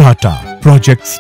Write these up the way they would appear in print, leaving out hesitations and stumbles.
Tata projects.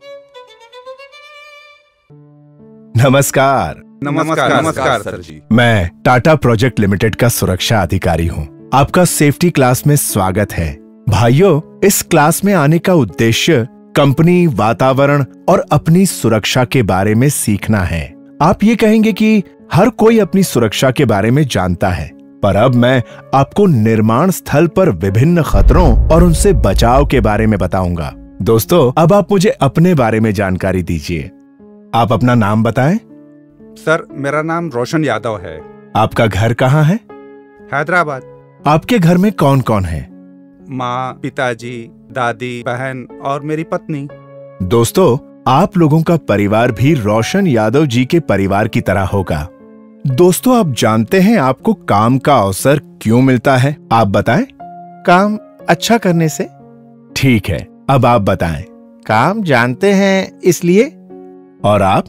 नमस्कार। नमस्कार sir जी। मैं टाटा प्रोजेक्ट लिमिटेड का सुरक्षा अधिकारी हूँ। आपका सेफ्टी क्लास में स्वागत है। भाइयों, इस क्लास में आने का उद्देश्य कंपनी, वातावरण और अपनी सुरक्षा के बारे में सीखना है। आप ये कहेंगे कि हर कोई अपनी सुरक्षा के बारे में जानता है, पर अब मैं आपको निर्माण स्थल पर विभिन्न खतरों और उनसे बचाव के बारे में बताऊंगा। दोस्तों, अब आप मुझे अपने बारे में जानकारी दीजिए। आप अपना नाम बताएं। सर, मेरा नाम रोशन यादव है। आपका घर कहाँ है? हैदराबाद। आपके घर में कौन कौन है? माँ, पिताजी, दादी, बहन और मेरी पत्नी। दोस्तों, आप लोगों का परिवार भी रोशन यादव जी के परिवार की तरह होगा। दोस्तों, आप जानते हैं आपको काम का अवसर क्यों मिलता है? आप बताएं। काम अच्छा करने से। ठीक है, अब आप बताएं। काम जानते हैं इसलिए। और आप?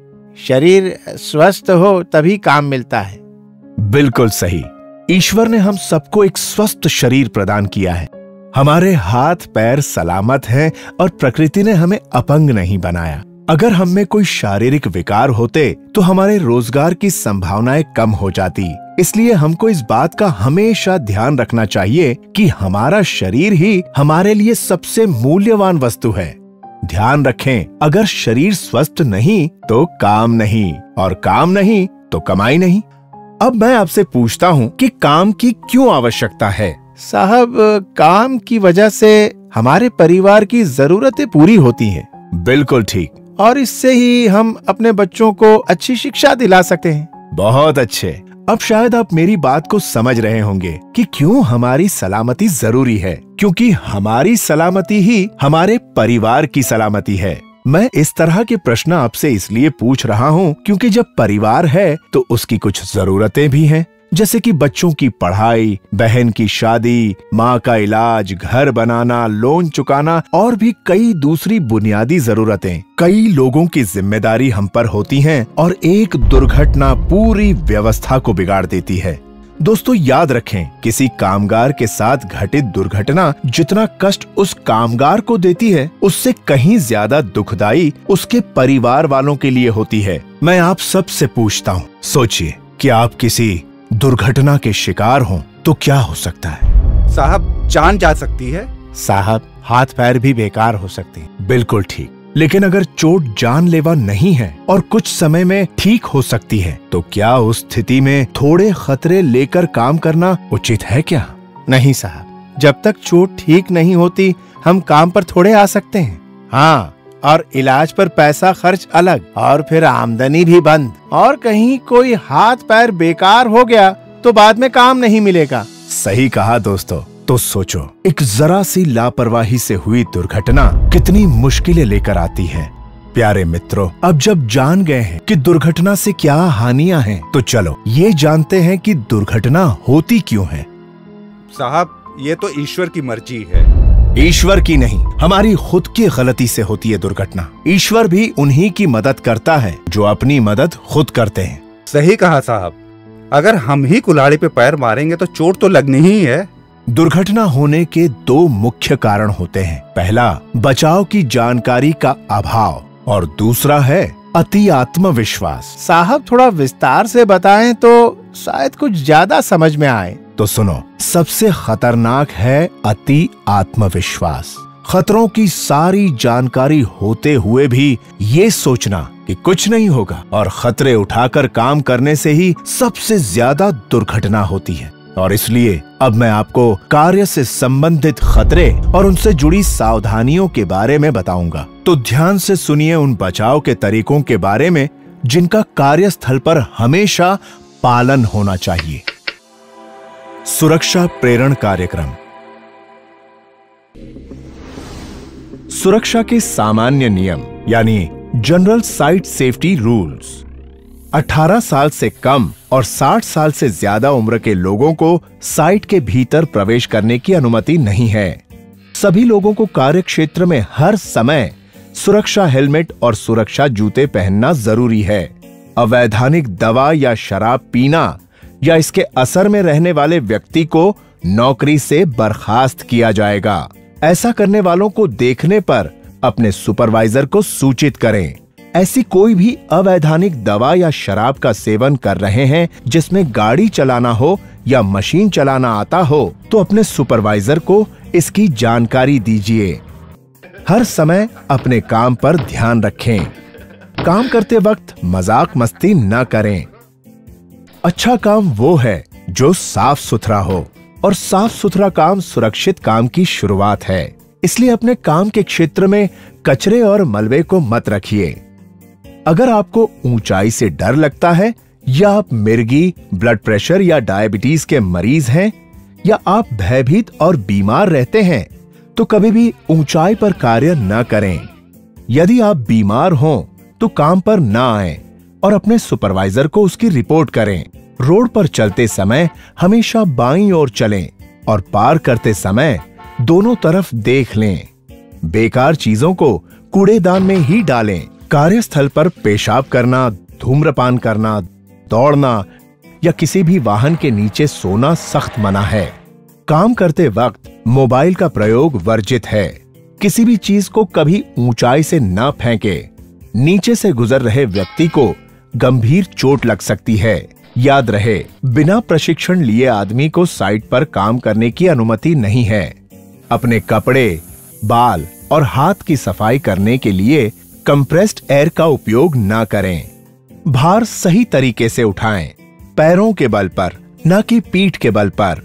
शरीर स्वस्थ हो तभी काम मिलता है। बिल्कुल सही। ईश्वर ने हम सबको एक स्वस्थ शरीर प्रदान किया है। हमारे हाथ पैर सलामत हैं और प्रकृति ने हमें अपंग नहीं बनाया। अगर हम में कोई शारीरिक विकार होते तो हमारे रोजगार की संभावनाएं कम हो जाती। इसलिए हमको इस बात का हमेशा ध्यान रखना चाहिए कि हमारा शरीर ही हमारे लिए सबसे मूल्यवान वस्तु है। ध्यान रखें, अगर शरीर स्वस्थ नहीं तो काम नहीं, और काम नहीं तो कमाई नहीं। अब मैं आपसे पूछता हूँ कि काम की क्यों आवश्यकता है? साहब, काम की वजह से हमारे परिवार की जरूरतें पूरी होती हैं। बिल्कुल ठीक। और इससे ही हम अपने बच्चों को अच्छी शिक्षा दिला सकते हैं। बहुत अच्छे। अब शायद आप मेरी बात को समझ रहे होंगे कि क्यों हमारी सलामती जरूरी है, क्योंकि हमारी सलामती ही हमारे परिवार की सलामती है। मैं इस तरह के प्रश्न आपसे इसलिए पूछ रहा हूँ क्योंकि जब परिवार है तो उसकी कुछ जरूरतें भी हैं, जैसे कि बच्चों की पढ़ाई, बहन की शादी, माँ का इलाज, घर बनाना, लोन चुकाना और भी कई दूसरी बुनियादी जरूरतें। कई लोगों की जिम्मेदारी हम पर होती हैं और एक दुर्घटना पूरी व्यवस्था को बिगाड़ देती है। दोस्तों, याद रखें, किसी कामगार के साथ घटित दुर्घटना जितना कष्ट उस कामगार को देती है, उससे कहीं ज्यादा दुखदायी उसके परिवार वालों के लिए होती है। मैं आप सबसे पूछता हूँ, सोचिए कि आप किसी दुर्घटना के शिकार हों तो क्या हो सकता है? साहब, जान जा सकती है। साहब, हाथ पैर भी बेकार हो सकते हैं। बिल्कुल ठीक। लेकिन अगर चोट जानलेवा नहीं है और कुछ समय में ठीक हो सकती है, तो क्या उस स्थिति में थोड़े खतरे लेकर काम करना उचित है क्या? नहीं साहब, जब तक चोट ठीक नहीं होती हम काम पर थोड़े आ सकते हैं। हाँ, और इलाज पर पैसा खर्च अलग, और फिर आमदनी भी बंद। और कहीं कोई हाथ पैर बेकार हो गया तो बाद में काम नहीं मिलेगा। सही कहा दोस्तों। तो सोचो, एक जरा सी लापरवाही से हुई दुर्घटना कितनी मुश्किलें लेकर आती है। प्यारे मित्रों, अब जब जान गए हैं कि दुर्घटना से क्या हानियां हैं, तो चलो ये जानते हैं कि दुर्घटना होती क्यों है। साहब, ये तो ईश्वर की मर्जी है। ईश्वर की नहीं, हमारी खुद की गलती से होती है दुर्घटना। ईश्वर भी उन्हीं की मदद करता है जो अपनी मदद खुद करते हैं। सही कहा साहब। अगर हम ही कुल्हाड़ी पे पैर मारेंगे तो चोट तो लगनी ही है। दुर्घटना होने के दो मुख्य कारण होते हैं। पहला, बचाव की जानकारी का अभाव, और दूसरा है अति आत्मविश्वास। साहब, थोड़ा विस्तार से बताएं तो शायद कुछ ज्यादा समझ में आए। तो सुनो, सबसे खतरनाक है अति आत्मविश्वास। खतरों की सारी जानकारी होते हुए भी ये सोचना कि कुछ नहीं होगा और खतरे उठाकर काम करने से ही सबसे ज्यादा दुर्घटना होती है। और इसलिए अब मैं आपको कार्य से संबंधित खतरे और उनसे जुड़ी सावधानियों के बारे में बताऊंगा। तो ध्यान से सुनिए उन बचाव के तरीकों के बारे में जिनका कार्यस्थल पर हमेशा पालन होना चाहिए। सुरक्षा प्रेरण कार्यक्रम। सुरक्षा के सामान्य नियम यानी जनरल साइट सेफ्टी रूल्स। 18 साल से कम और 60 साल से ज्यादा उम्र के लोगों को साइट के भीतर प्रवेश करने की अनुमति नहीं है। सभी लोगों को कार्य क्षेत्र में हर समय सुरक्षा हेलमेट और सुरक्षा जूते पहनना जरूरी है। अवैधानिक दवा या शराब पीना या इसके असर में रहने वाले व्यक्ति को नौकरी से बर्खास्त किया जाएगा। ऐसा करने वालों को देखने पर अपने सुपरवाइजर को सूचित करें। ऐसी कोई भी अवैधानिक दवा या शराब का सेवन कर रहे हैं जिसमें गाड़ी चलाना हो या मशीन चलाना आता हो तो अपने सुपरवाइजर को इसकी जानकारी दीजिए। हर समय अपने काम पर ध्यान रखें। काम करते वक्त मजाक मस्ती न करें। अच्छा काम वो है जो साफ सुथरा हो, और साफ सुथरा काम सुरक्षित काम की शुरुआत है। इसलिए अपने काम के क्षेत्र में कचरे और मलबे को मत रखिए। अगर आपको ऊंचाई से डर लगता है, या आप मिर्गी, ब्लड प्रेशर या डायबिटीज के मरीज हैं, या आप भयभीत और बीमार रहते हैं, तो कभी भी ऊंचाई पर कार्य न करें। यदि आप बीमार हों तो काम पर न आएं और अपने सुपरवाइजर को उसकी रिपोर्ट करें। रोड पर चलते समय हमेशा बाईं ओर चलें और पार करते समय दोनों तरफ देख लें। बेकार चीजों को कूड़ेदान में ही डालें। कार्यस्थल पर पेशाब करना, धूम्रपान करना, दौड़ना या किसी भी वाहन के नीचे सोना सख्त मना है। काम करते वक्त मोबाइल का प्रयोग वर्जित है। किसी भी चीज को कभी ऊंचाई से न फेंके। नीचे से गुजर रहे व्यक्ति को गंभीर चोट लग सकती है। याद रहे, बिना प्रशिक्षण लिए आदमी को साइट पर काम करने की अनुमति नहीं है। अपने कपड़े, बाल और हाथ की सफाई करने के लिए कंप्रेस्ड एयर का उपयोग न करें। भार सही तरीके से उठाएं, पैरों के बल पर, न कि पीठ के बल पर।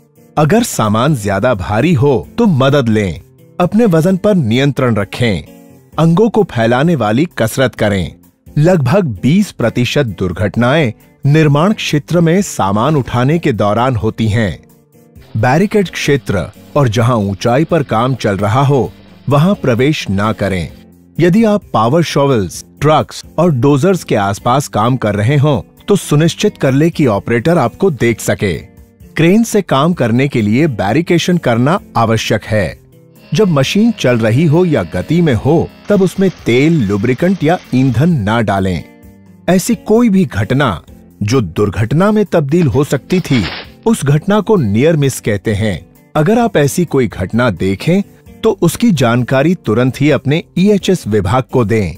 अगर सामान ज्यादा भारी हो तो मदद लें। अपने वजन पर नियंत्रण रखें। अंगों को फैलाने वाली कसरत करें। लगभग 20% दुर्घटनाएं निर्माण क्षेत्र में सामान उठाने के दौरान होती हैं। बैरिकेड क्षेत्र और जहां ऊंचाई पर काम चल रहा हो वहां प्रवेश ना करें। यदि आप पावर शॉवल्स, ट्रक्स और डोजर्स के आसपास काम कर रहे हो तो सुनिश्चित कर ले कि ऑपरेटर आपको देख सके। क्रेन से काम करने के लिए बैरिकेशन करना आवश्यक है। जब मशीन चल रही हो या गति में हो तब उसमें तेल, लुब्रिकेंट या ईंधन ना डालें। ऐसी कोई भी घटना जो दुर्घटना में तब्दील हो सकती थी, उस घटना को नियर मिस कहते हैं। अगर आप ऐसी कोई घटना देखें तो उसकी जानकारी तुरंत ही अपने EHS विभाग को दें।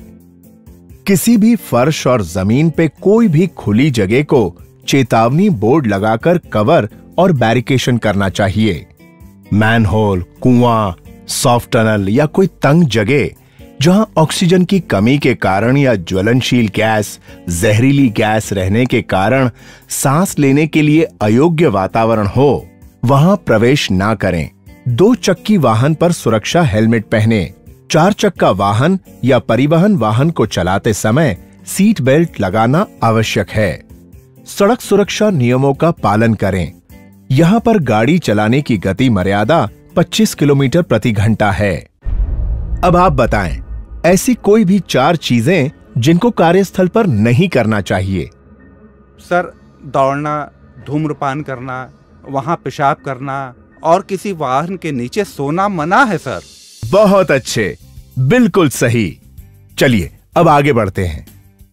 किसी भी फर्श और जमीन पे कोई भी खुली जगह को चेतावनी बोर्ड लगाकर कवर और बैरिकेशन करना चाहिए। मैनहोल, कुआं, सॉफ्ट टनल या कोई तंग जगह जहां ऑक्सीजन की कमी के कारण या ज्वलनशील गैस, जहरीली गैस रहने के कारण सांस लेने के लिए अयोग्य वातावरण हो, वहां प्रवेश ना करें। 2 चक्की वाहन पर सुरक्षा हेलमेट पहने। 4 चक्का वाहन या परिवहन वाहन को चलाते समय सीट बेल्ट लगाना आवश्यक है। सड़क सुरक्षा नियमों का पालन करें। यहाँ पर गाड़ी चलाने की गति मर्यादा 25 किलोमीटर प्रति घंटा है। अब आप बताएं, ऐसी कोई भी 4 चीजें जिनको कार्यस्थल पर नहीं करना चाहिए। सर, दौड़ना, धूम्रपान करना, वहां पेशाब करना और किसी वाहन के नीचे सोना मना है सर। बहुत अच्छे, बिल्कुल सही। चलिए अब आगे बढ़ते हैं।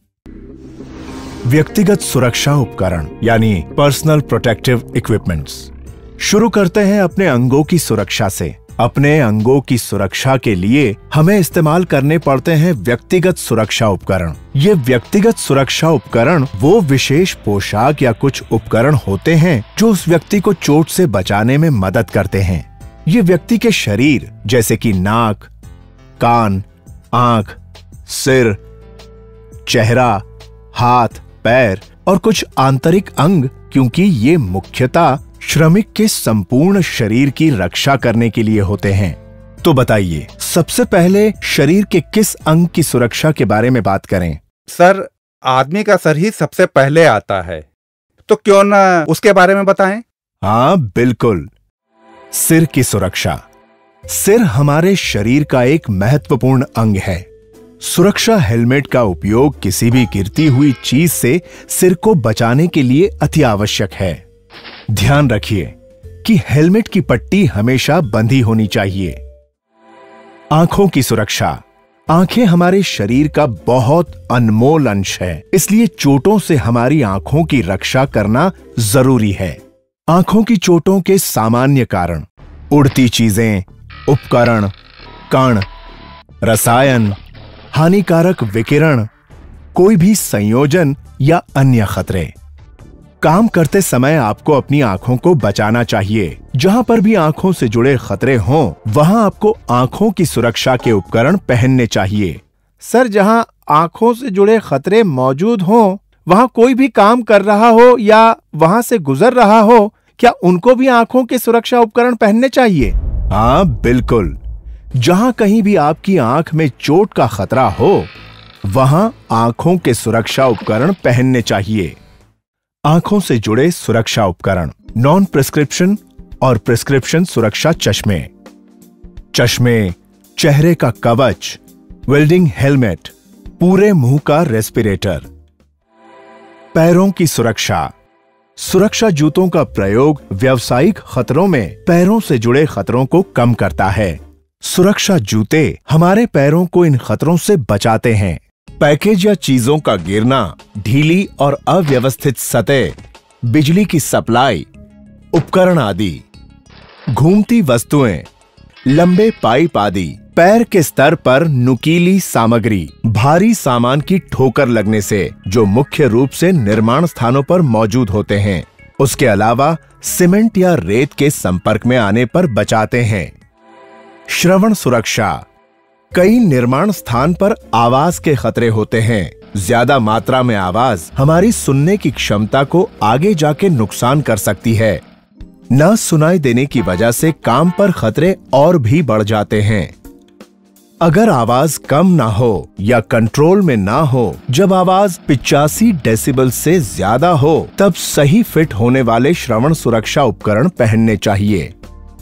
व्यक्तिगत सुरक्षा उपकरण यानी पर्सनल प्रोटेक्टिव इक्विपमेंट्स। शुरू करते हैं अपने अंगों की सुरक्षा से। अपने अंगों की सुरक्षा के लिए हमें इस्तेमाल करने पड़ते हैं व्यक्तिगत सुरक्षा उपकरण। ये व्यक्तिगत सुरक्षा उपकरण वो विशेष पोशाक या कुछ उपकरण होते हैं जो उस व्यक्ति को चोट से बचाने में मदद करते हैं। ये व्यक्ति के शरीर जैसे कि नाक, कान, आंख, सिर, चेहरा, हाथ, पैर और कुछ आंतरिक अंग, क्योंकि ये मुख्यतः श्रमिक के संपूर्ण शरीर की रक्षा करने के लिए होते हैं। तो बताइए, सबसे पहले शरीर के किस अंग की सुरक्षा के बारे में बात करें? सर, आदमी का सर ही सबसे पहले आता है, तो क्यों ना उसके बारे में बताएं? हाँ बिल्कुल, सिर की सुरक्षा। सिर हमारे शरीर का एक महत्वपूर्ण अंग है। सुरक्षा हेलमेट का उपयोग किसी भी गिरती हुई चीज से सिर को बचाने के लिए अति आवश्यक है। ध्यान रखिए कि हेलमेट की पट्टी हमेशा बंधी होनी चाहिए। आंखों की सुरक्षा। आंखें हमारे शरीर का बहुत अनमोल अंश है, इसलिए चोटों से हमारी आंखों की रक्षा करना जरूरी है। आंखों की चोटों के सामान्य कारण: उड़ती चीजें, उपकरण, कण, रसायन, हानिकारक विकिरण, कोई भी संयोजन या अन्य खतरे। काम करते समय आपको अपनी आंखों को बचाना चाहिए। जहां पर भी आंखों से जुड़े खतरे हों, वहां आपको आंखों की सुरक्षा के उपकरण पहनने चाहिए। सर, जहां आंखों से जुड़े खतरे मौजूद हों, वहां कोई भी काम कर रहा हो या वहां से गुजर रहा हो, क्या उनको भी आंखों के सुरक्षा उपकरण पहनने चाहिए? हाँ, बिल्कुल। जहां कहीं भी आपकी आंख में चोट का खतरा हो, वहां आंखों के सुरक्षा उपकरण पहनने चाहिए। आंखों से जुड़े सुरक्षा उपकरण, नॉन प्रिस्क्रिप्शन और प्रिस्क्रिप्शन सुरक्षा चश्मे, चश्मे, चेहरे का कवच, वेल्डिंग हेलमेट, पूरे मुंह का रेस्पिरेटर। पैरों की सुरक्षा, सुरक्षा जूतों का प्रयोग व्यावसायिक खतरों में पैरों से जुड़े खतरों को कम करता है। सुरक्षा जूते हमारे पैरों को इन खतरों से बचाते हैं। पैकेज या चीजों का गिरना, ढीली और अव्यवस्थित सतह, बिजली की सप्लाई, उपकरण आदि, घूमती वस्तुएं, लंबे पाइप आदि, पैर के स्तर पर नुकीली सामग्री, भारी सामान की ठोकर लगने से जो मुख्य रूप से निर्माण स्थानों पर मौजूद होते हैं। उसके अलावा सीमेंट या रेत के संपर्क में आने पर बचाते हैं। श्रवण सुरक्षा, कई निर्माण स्थान पर आवाज के खतरे होते हैं। ज्यादा मात्रा में आवाज हमारी सुनने की क्षमता को आगे जाके नुकसान कर सकती है। न सुनाई देने की वजह से काम पर खतरे और भी बढ़ जाते हैं। अगर आवाज कम ना हो या कंट्रोल में ना हो, जब आवाज 85 डेसिबल से ज्यादा हो, तब सही फिट होने वाले श्रवण सुरक्षा उपकरण पहनने चाहिए।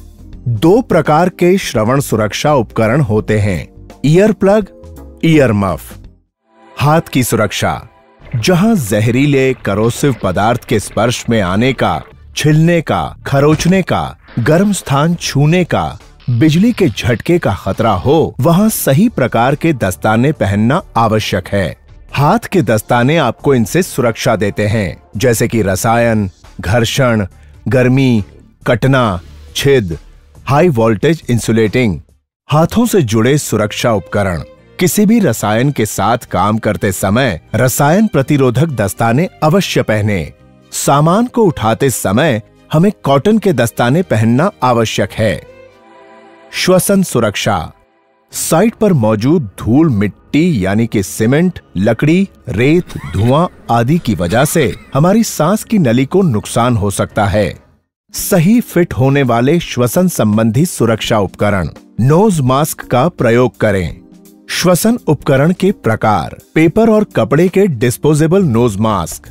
2 प्रकार के श्रवण सुरक्षा उपकरण होते हैं, ईयर प्लग, ईयर मफ। हाथ की सुरक्षा, जहां जहरीले करोसिव पदार्थ के स्पर्श में आने का, छिलने का, खरोचने का, गर्म स्थान छूने का, बिजली के झटके का खतरा हो, वहां सही प्रकार के दस्ताने पहनना आवश्यक है। हाथ के दस्ताने आपको इनसे सुरक्षा देते हैं, जैसे कि रसायन, घर्षण, गर्मी, कटना, छिद, हाई वोल्टेज इंसुलेटिंग। हाथों से जुड़े सुरक्षा उपकरण, किसी भी रसायन के साथ काम करते समय रसायन प्रतिरोधक दस्ताने अवश्य पहने। सामान को उठाते समय हमें कॉटन के दस्ताने पहनना आवश्यक है। श्वसन सुरक्षा, साइट पर मौजूद धूल मिट्टी यानी कि सीमेंट, लकड़ी, रेत, धुआं आदि की वजह से हमारी सांस की नली को नुकसान हो सकता है। सही फिट होने वाले श्वसन संबंधी सुरक्षा उपकरण, नोज मास्क का प्रयोग करें। श्वसन उपकरण के प्रकार, पेपर और कपड़े के डिस्पोजेबल नोज मास्क।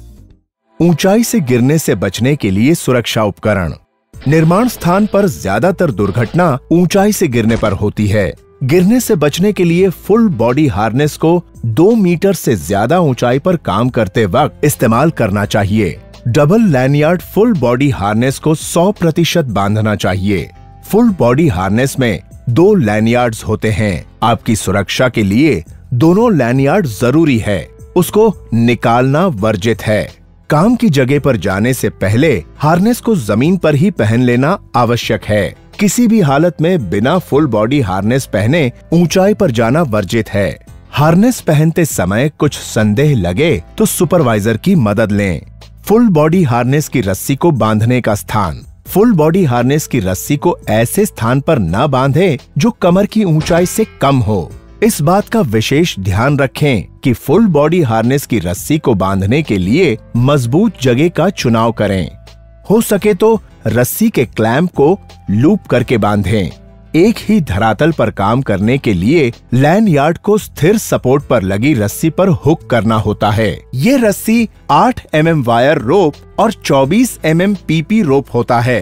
ऊंचाई से गिरने से बचने के लिए सुरक्षा उपकरण, निर्माण स्थान पर ज्यादातर दुर्घटना ऊंचाई से गिरने पर होती है। गिरने से बचने के लिए फुल बॉडी हार्नेस को 2 मीटर से ज्यादा ऊंचाई पर काम करते वक्त इस्तेमाल करना चाहिए। Double lanyard full body harness को 100% बांधना चाहिए। फुल बॉडी हार्नेस में 2 लैनियार्ड्स होते हैं। आपकी सुरक्षा के लिए दोनों लैनियार्ड जरूरी है, उसको निकालना वर्जित है। काम की जगह पर जाने से पहले हार्नेस को जमीन पर ही पहन लेना आवश्यक है। किसी भी हालत में बिना फुल बॉडी हार्नेस पहने ऊंचाई पर जाना वर्जित है। हार्नेस पहनते समय कुछ संदेह लगे तो सुपरवाइजर की मदद लें। फुल बॉडी हार्नेस की रस्सी को बांधने का स्थान, फुल बॉडी हार्नेस की रस्सी को ऐसे स्थान पर न बांधे जो कमर की ऊंचाई से कम हो। इस बात का विशेष ध्यान रखें कि फुल बॉडी हार्नेस की रस्सी को बांधने के लिए मजबूत जगह का चुनाव करें। हो सके तो रस्सी के क्लैंप को लूप करके बांधें। एक ही धरातल पर काम करने के लिए लैनयार्ड को स्थिर सपोर्ट पर लगी रस्सी पर हुक करना होता है। ये रस्सी 8 mm वायर रोप और 24 mm PP रोप होता है।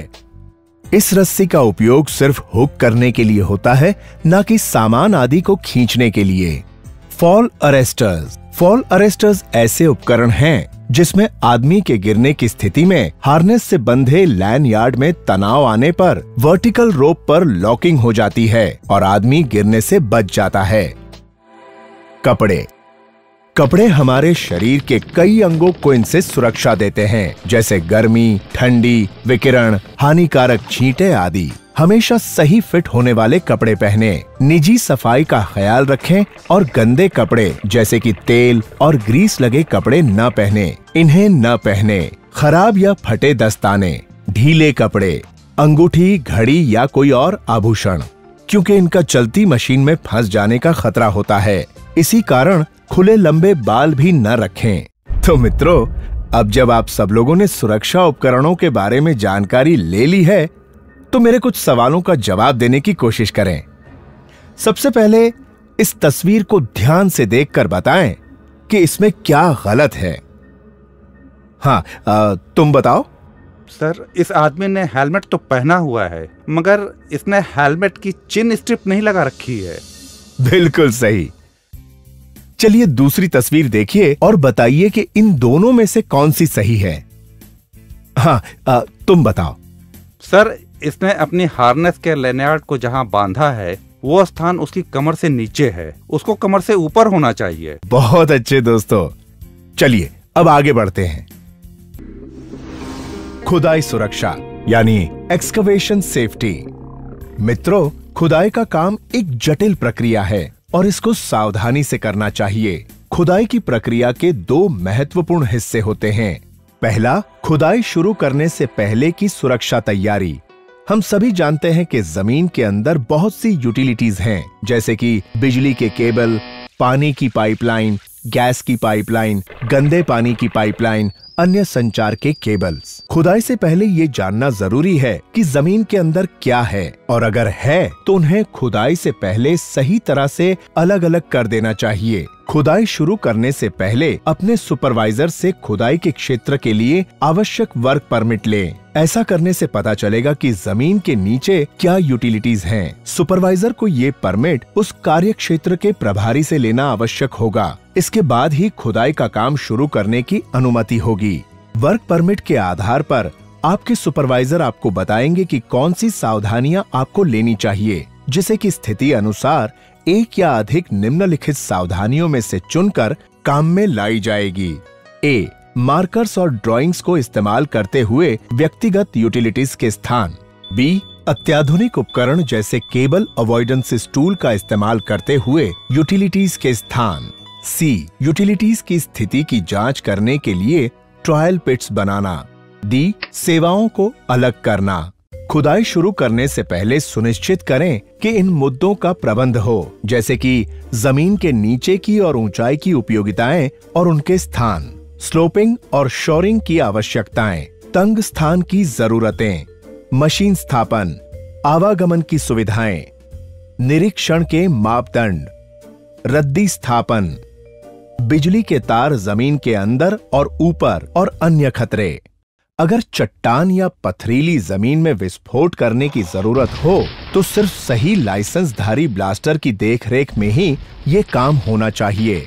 इस रस्सी का उपयोग सिर्फ हुक करने के लिए होता है, न कि सामान आदि को खींचने के लिए। फॉल अरेस्टर्स, फॉल अरेस्टर्स ऐसे उपकरण हैं जिसमें आदमी के गिरने की स्थिति में हार्नेस से बंधे लैनयार्ड में तनाव आने पर वर्टिकल रोप पर लॉकिंग हो जाती है और आदमी गिरने से बच जाता है। कपड़े, कपड़े हमारे शरीर के कई अंगों को इनसे सुरक्षा देते हैं, जैसे गर्मी, ठंडी, विकिरण, हानिकारक छींटे आदि। हमेशा सही फिट होने वाले कपड़े पहने, निजी सफाई का ख्याल रखें और गंदे कपड़े जैसे कि तेल और ग्रीस लगे कपड़े न पहने। इन्हें न पहने। खराब या फटे दस्ताने, ढीले कपड़े, अंगूठी, घड़ी या कोई और आभूषण, क्योंकि इनका चलती मशीन में फंस जाने का खतरा होता है। इसी कारण खुले लंबे बाल भी न रखें। तो मित्रों, अब जब आप सब लोगों ने सुरक्षा उपकरणों के बारे में जानकारी ले ली है, तो मेरे कुछ सवालों का जवाब देने की कोशिश करें। सबसे पहले इस तस्वीर को ध्यान से देखकर बताएं कि इसमें क्या गलत है। हाँ, तुम बताओ। सर, इस आदमी ने हेलमेट तो पहना हुआ है, मगर इसने हेलमेट की चिन स्ट्रिप नहीं लगा रखी है। बिल्कुल सही। चलिए दूसरी तस्वीर देखिए और बताइए कि इन दोनों में से कौन सी सही है। हाँ, तुम बताओ। सर, इसने अपनी हार्नेस के लेनार्ड को जहां बांधा है, वो स्थान उसकी कमर से नीचे है। उसको कमर से ऊपर होना चाहिए। बहुत अच्छे दोस्तों। चलिए अब आगे बढ़ते हैं। खुदाई सुरक्षा यानी एक्सकवेशन सेफ्टी। मित्रों, खुदाई का काम एक जटिल प्रक्रिया है और इसको सावधानी से करना चाहिए। खुदाई की प्रक्रिया के दो महत्वपूर्ण हिस्से होते हैं। पहला, खुदाई शुरू करने से पहले की सुरक्षा तैयारी। हम सभी जानते हैं कि जमीन के अंदर बहुत सी यूटिलिटीज हैं, जैसे कि बिजली के केबल, पानी की पाइपलाइन, गैस की पाइपलाइन, गंदे पानी की पाइपलाइन, अन्य संचार के केबल्स। खुदाई से पहले ये जानना जरूरी है कि जमीन के अंदर क्या है, और अगर है तो उन्हें खुदाई से पहले सही तरह से अलग अलग कर देना चाहिए। खुदाई शुरू करने से पहले अपने सुपरवाइजर से खुदाई के क्षेत्र के लिए आवश्यक वर्क परमिट लें। ऐसा करने से पता चलेगा कि जमीन के नीचे क्या यूटिलिटीज हैं। सुपरवाइजर को ये परमिट उस कार्य क्षेत्र के प्रभारी से लेना आवश्यक होगा। इसके बाद ही खुदाई का काम शुरू करने की अनुमति होगी। वर्क परमिट के आधार पर आपके सुपरवाइजर आपको बताएंगे कि कौन सी सावधानियां आपको लेनी चाहिए, जिसे कि स्थिति अनुसार एक या अधिक निम्नलिखित सावधानियों में से चुनकर काम में लाई जाएगी। ए, मार्कर्स और ड्राइंग्स को इस्तेमाल करते हुए व्यक्तिगत यूटिलिटीज के स्थान। बी, अत्याधुनिक उपकरण जैसे केबल अवॉइडेंस टूल का इस्तेमाल करते हुए यूटिलिटीज के स्थान। सी, यूटिलिटीज की स्थिति की जांच करने के लिए ट्रायल पिट्स बनाना। डी, सेवाओं को अलग करना। खुदाई शुरू करने से पहले सुनिश्चित करें कि इन मुद्दों का प्रबंध हो, जैसे कि जमीन के नीचे की और ऊंचाई की उपयोगिताएं और उनके स्थान, स्लोपिंग और शोरिंग की आवश्यकताएं, तंग स्थान की जरूरतें, मशीन स्थापन, आवागमन की सुविधाएं, निरीक्षण के मापदंड, रद्दी स्थापन, बिजली के तार जमीन के अंदर और ऊपर और अन्य खतरे। अगर चट्टान या पथरीली जमीन में विस्फोट करने की जरूरत हो तो सिर्फ सही लाइसेंसधारी ब्लास्टर की देखरेख में ही ये काम होना चाहिए।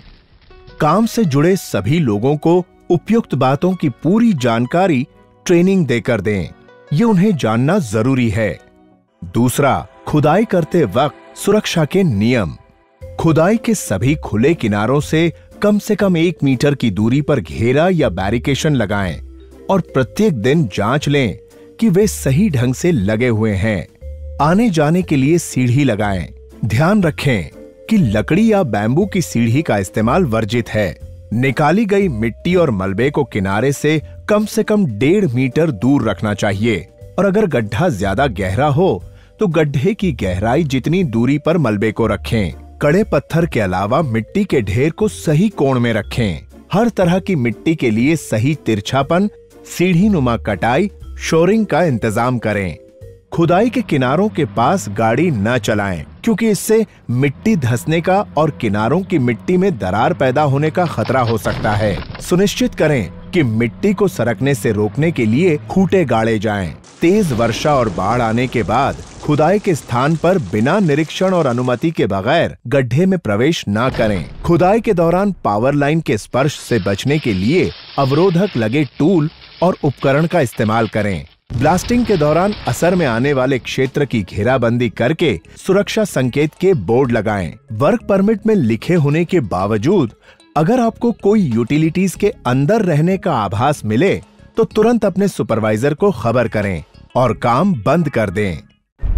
काम से जुड़े सभी लोगों को उपयुक्त बातों की पूरी जानकारी ट्रेनिंग देकर दें। ये उन्हें जानना जरूरी है। दूसरा, खुदाई करते वक्त सुरक्षा के नियम। खुदाई के सभी खुले किनारों से कम 1 मीटर की दूरी पर घेरा या बैरिकेशन लगाएं और प्रत्येक दिन जांच लें कि वे सही ढंग से लगे हुए हैं। आने जाने के लिए सीढ़ी लगाएं। ध्यान रखें कि लकड़ी या बैम्बू की सीढ़ी का इस्तेमाल वर्जित है। निकाली गई मिट्टी और मलबे को किनारे से कम 1.5 मीटर दूर रखना चाहिए, और अगर गड्ढा ज्यादा गहरा हो तो गड्ढे की गहराई जितनी दूरी पर मलबे को रखें। कड़े पत्थर के अलावा मिट्टी के ढेर को सही कोण में रखें। हर तरह की मिट्टी के लिए सही तिरछापन, सीढ़ी नुमा कटाई, शोरिंग का इंतजाम करें। खुदाई के किनारों के पास गाड़ी न चलाएं, क्योंकि इससे मिट्टी धंसने का और किनारों की मिट्टी में दरार पैदा होने का खतरा हो सकता है। सुनिश्चित करें कि मिट्टी को सरकने से रोकने के लिए खूंटे गाड़े जाएं। तेज वर्षा और बाढ़ आने के बाद खुदाई के स्थान पर बिना निरीक्षण और अनुमति के बगैर गड्ढे में प्रवेश न करें। खुदाई के दौरान पावर लाइन के स्पर्श से बचने के लिए अवरोधक लगे टूल और उपकरण का इस्तेमाल करें। ब्लास्टिंग के दौरान असर में आने वाले क्षेत्र की घेराबंदी करके सुरक्षा संकेत के बोर्ड लगाएं। वर्क परमिट में लिखे होने के बावजूद अगर आपको कोई यूटिलिटीज के अंदर रहने का आभास मिले तो तुरंत अपने सुपरवाइजर को खबर करें और काम बंद कर दें।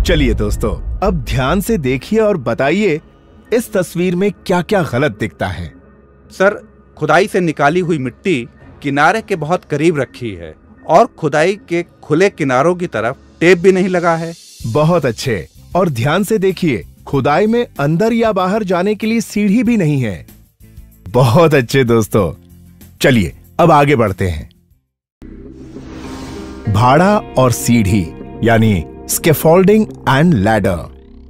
चलिए दोस्तों, अब ध्यान से देखिए और बताइए इस तस्वीर में क्या क्या गलत दिखता है। सर, खुदाई से निकाली हुई मिट्टी किनारे के बहुत करीब रखी है और खुदाई के खुले किनारों की तरफ टेप भी नहीं लगा है। बहुत अच्छे। और ध्यान से देखिए, खुदाई में अंदर या बाहर जाने के लिए सीढ़ी भी नहीं है। बहुत अच्छे दोस्तों। चलिए अब आगे बढ़ते हैं। भाड़ा और सीढ़ी यानी स्कैफोल्डिंग एंड लैडर।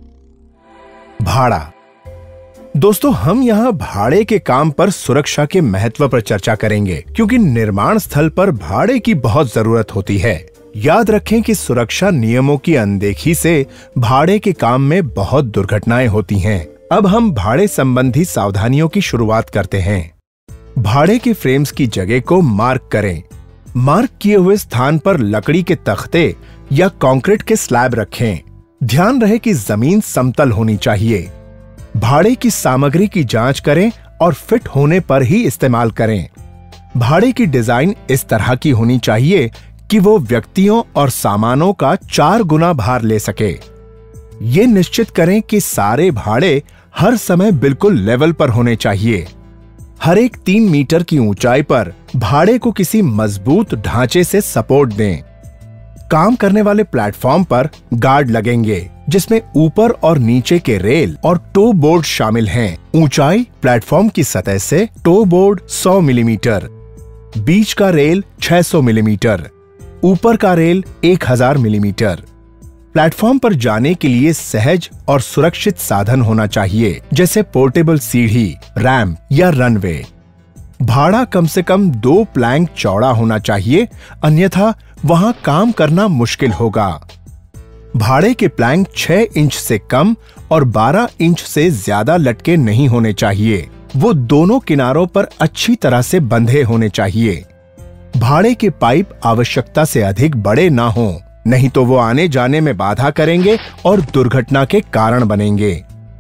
भाड़ा। दोस्तों, हम यहाँ भाड़े के काम पर सुरक्षा के महत्व पर चर्चा करेंगे, क्योंकि निर्माण स्थल पर भाड़े की बहुत जरूरत होती है। याद रखें कि सुरक्षा नियमों की अनदेखी से भाड़े के काम में बहुत दुर्घटनाएं होती हैं। अब हम भाड़े संबंधी सावधानियों की शुरुआत करते हैं। भाड़े के फ्रेम्स की जगह को मार्क करें। मार्क किए हुए स्थान पर लकड़ी के तख्ते या कंक्रीट के स्लैब रखें। ध्यान रहे कि जमीन समतल होनी चाहिए। भाड़े की सामग्री की जांच करें और फिट होने पर ही इस्तेमाल करें। भाड़े की डिजाइन इस तरह की होनी चाहिए कि वो व्यक्तियों और सामानों का 4 गुना भार ले सके। ये निश्चित करें कि सारे भाड़े हर समय बिल्कुल लेवल पर होने चाहिए। हर एक 3 मीटर की ऊंचाई पर भाड़े को किसी मजबूत ढांचे से सपोर्ट दें। काम करने वाले प्लेटफॉर्म पर गार्ड लगेंगे, जिसमें ऊपर और नीचे के रेल और टो बोर्ड शामिल हैं। ऊंचाई प्लेटफॉर्म की सतह से टो बोर्ड 100 मिलीमीटर, बीच का रेल 600 मिलीमीटर, ऊपर का रेल 1000 मिलीमीटर। प्लेटफॉर्म पर जाने के लिए सहज और सुरक्षित साधन होना चाहिए, जैसे पोर्टेबल सीढ़ी, रैंप या रनवे। भाड़ा कम से कम 2 प्लैंक चौड़ा होना चाहिए, अन्यथा वहां काम करना मुश्किल होगा। भाड़े के प्लैंक 6 इंच से कम और 12 इंच से ज्यादा लटके नहीं होने चाहिए। वो दोनों किनारों पर अच्छी तरह से बंधे होने चाहिए। भाड़े के पाइप आवश्यकता से अधिक बड़े ना हों, नहीं तो वो आने जाने में बाधा करेंगे और दुर्घटना के कारण बनेंगे।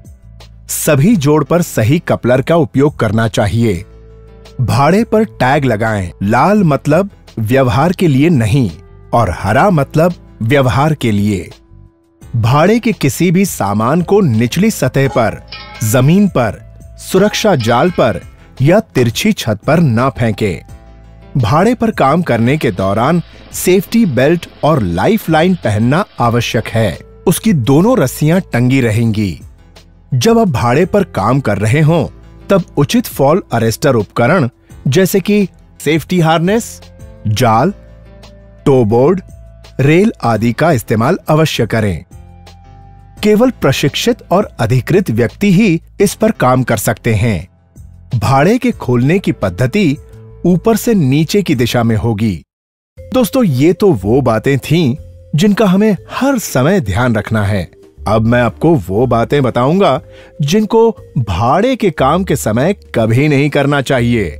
सभी जोड़ पर सही कपलर का उपयोग करना चाहिए। भाड़े पर टैग लगाएं। लाल मतलब व्यवहार के लिए नहीं और हरा मतलब व्यवहार के लिए। भाड़े के किसी भी सामान को निचली सतह पर, जमीन पर, सुरक्षा जाल पर या तिरछी छत पर ना फेंकें। भाड़े पर काम करने के दौरान सेफ्टी बेल्ट और लाइफ लाइन पहनना आवश्यक है। उसकी दोनों रस्सियां टंगी रहेंगी। जब आप भाड़े पर काम कर रहे हों, तब उचित फॉल अरेस्टर उपकरण जैसे कि सेफ्टी हार्नेस, जाल, टो बोर्ड, रेल आदि का इस्तेमाल अवश्य करें। केवल प्रशिक्षित और अधिकृत व्यक्ति ही इस पर काम कर सकते हैं। भाड़े के खोलने की पद्धति ऊपर से नीचे की दिशा में होगी। दोस्तों, ये तो वो बातें थीं जिनका हमें हर समय ध्यान रखना है। अब मैं आपको वो बातें बताऊंगा जिनको भाड़े के काम के समय कभी नहीं करना चाहिए।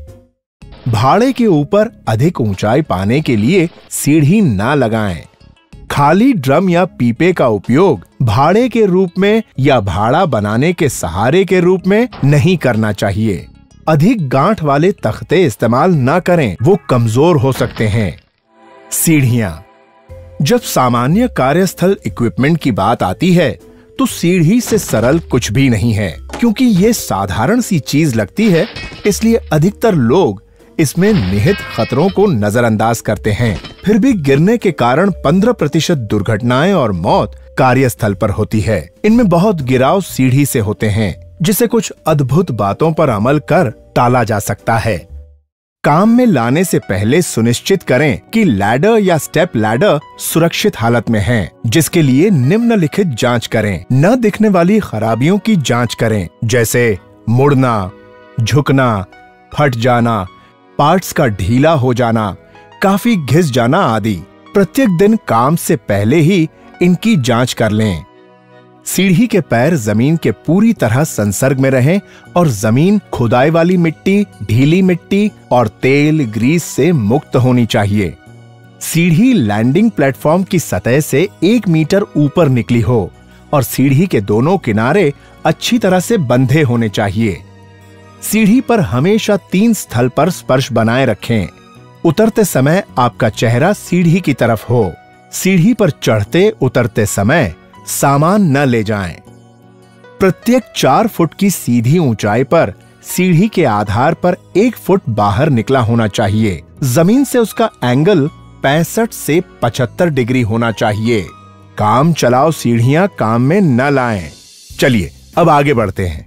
भाड़े के ऊपर अधिक ऊंचाई पाने के लिए सीढ़ी ना लगाएं। खाली ड्रम या पीपे का उपयोग भाड़े के रूप में या भाड़ा बनाने के सहारे के रूप में नहीं करना चाहिए। अधिक गांठ वाले तख्ते इस्तेमाल ना करें, वो कमजोर हो सकते हैं। सीढ़ियां। जब सामान्य कार्यस्थल इक्विपमेंट की बात आती है, तो सीढ़ी से सरल कुछ भी नहीं है। क्योंकि ये साधारण सी चीज लगती है, इसलिए अधिकतर लोग इसमें निहित खतरों को नजरअंदाज करते हैं। फिर भी गिरने के कारण 15% दुर्घटनाएं और मौत कार्यस्थल पर होती है। इनमें बहुत गिराव सीढ़ी से होते हैं, जिसे कुछ अद्भुत बातों पर अमल कर टाला जा सकता है। काम में लाने से पहले सुनिश्चित करें कि लैडर या स्टेप लैडर सुरक्षित हालत में है, जिसके लिए निम्नलिखित जांच करें। न दिखने वाली खराबियों की जांच करें, जैसे मुड़ना, झुकना, फट जाना, पार्ट्स का ढीला हो जाना, काफी घिस जाना आदि। प्रत्येक दिन काम से पहले ही इनकी जांच कर लें। सीढ़ी के पैर जमीन के पूरी तरह संसर्ग में रहें और जमीन खुदाई वाली मिट्टी, ढीली मिट्टी और तेल, ग्रीस से मुक्त होनी चाहिए। सीढ़ी लैंडिंग प्लेटफॉर्म की सतह से 1 मीटर ऊपर निकली हो और सीढ़ी के दोनों किनारे अच्छी तरह से बंधे होने चाहिए। सीढ़ी पर हमेशा 3 स्थल पर स्पर्श बनाए रखें। उतरते समय आपका चेहरा सीढ़ी की तरफ हो। सीढ़ी पर चढ़ते उतरते समय सामान न ले जाएं। प्रत्येक 4 फुट की सीधी ऊंचाई पर सीढ़ी के आधार पर 1 फुट बाहर निकला होना चाहिए। जमीन से उसका एंगल 65 से 75 डिग्री होना चाहिए। काम चलाओ सीढ़ियां काम में न लाएं। चलिए अब आगे बढ़ते हैं।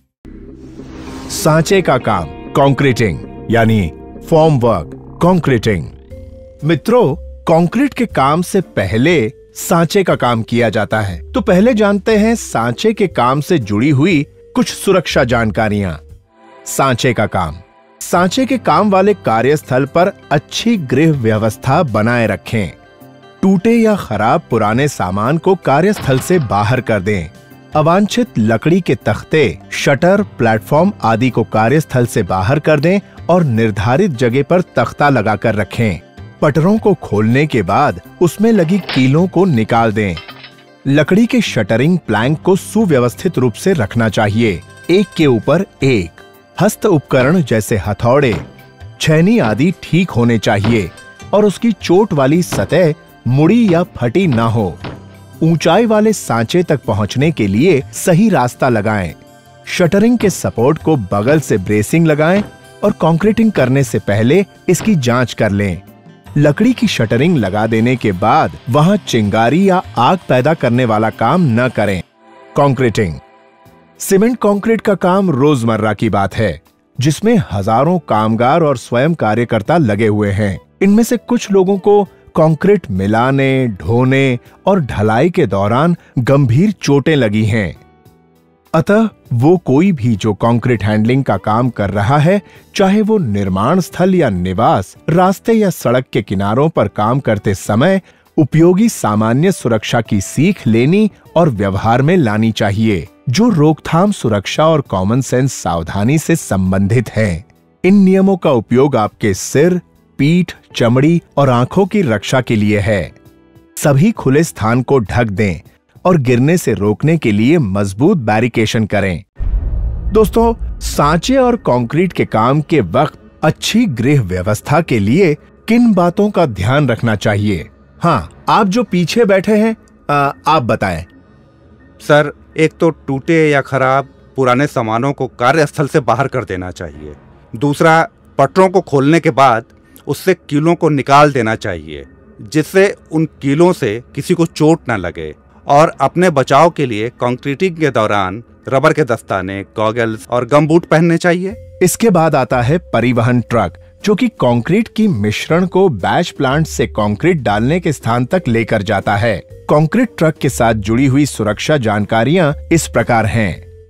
सांचे का काम, कंक्रीटिंग यानी फॉर्म वर्क, कंक्रीटिंग। मित्रों, कंक्रीट के काम से पहले सांचे का काम किया जाता है। तो पहले जानते हैं सांचे के काम से जुड़ी हुई कुछ सुरक्षा जानकारियां। सांचे का काम। सांचे के काम वाले कार्यस्थल पर अच्छी गृह व्यवस्था बनाए रखें। टूटे या खराब पुराने सामान को कार्यस्थल से बाहर कर दें। अवांछित लकड़ी के तख्ते, शटर, प्लेटफॉर्म आदि को कार्यस्थल से बाहर कर दें और निर्धारित जगह पर तख्ता लगाकर रखें। पटरों को खोलने के बाद उसमें लगी कीलों को निकाल दें। लकड़ी के शटरिंग प्लैंक को सुव्यवस्थित रूप से रखना चाहिए, एक के ऊपर एक। हस्त उपकरण जैसे हथौड़े, छैनी आदि ठीक होने चाहिए और उसकी चोट वाली सतह मुड़ी या फटी ना हो। ऊंचाई वाले सांचे तक पहुंचने के लिए सही रास्ता लगाएं। शटरिंग के सपोर्ट को बगल से ब्रेसिंग लगाएं और कंक्रीटिंग करने से पहले इसकी जांच कर लें। लकड़ी की शटरिंग लगा देने के बाद वहां चिंगारी या आग पैदा करने वाला काम न करें। कंक्रीटिंग। सीमेंट कंक्रीट का काम रोजमर्रा की बात है, जिसमें हजारों कामगार और स्वयं कार्यकर्ता लगे हुए हैं। इनमें से कुछ लोगों को कंक्रीट मिलाने, ढोने और ढलाई के दौरान गंभीर चोटें लगी हैं। अतः वो कोई भी जो कंक्रीट हैंडलिंग का काम कर रहा है, चाहे वो निर्माण स्थल या निवास, रास्ते या सड़क के किनारों पर काम करते समय उपयोगी सामान्य सुरक्षा की सीख लेनी और व्यवहार में लानी चाहिए, जो रोकथाम, सुरक्षा और कॉमन सेंस सावधानी से संबंधित है। इन नियमों का उपयोग आपके सिर, पीठ, चमड़ी और आंखों की रक्षा के लिए है। सभी खुले स्थान को ढक दें और गिरने से रोकने के लिए मजबूत बैरिकेशन करें। दोस्तों, सांचे और कंक्रीट के काम के वक्त अच्छी गृह व्यवस्था के लिए किन बातों का ध्यान रखना चाहिए? हाँ, आप जो पीछे बैठे हैं, आप बताएं। सर, एक तो टूटे या खराब पुराने सामानों को कार्यस्थल से बाहर कर देना चाहिए। दूसरा, पटरों को खोलने के बाद उससे कीलों को निकाल देना चाहिए, जिससे उन कीलों से किसी को चोट न लगे। और अपने बचाव के लिए कंक्रीटिंग के दौरान रबर के दस्ताने, गॉगल्स और गमबूट पहनने चाहिए। इसके बाद आता है परिवहन ट्रक, जो कि कंक्रीट की मिश्रण को बैच प्लांट से कंक्रीट डालने के स्थान तक लेकर जाता है। कंक्रीट ट्रक के साथ जुड़ी हुई सुरक्षा जानकारियां इस प्रकार हैं।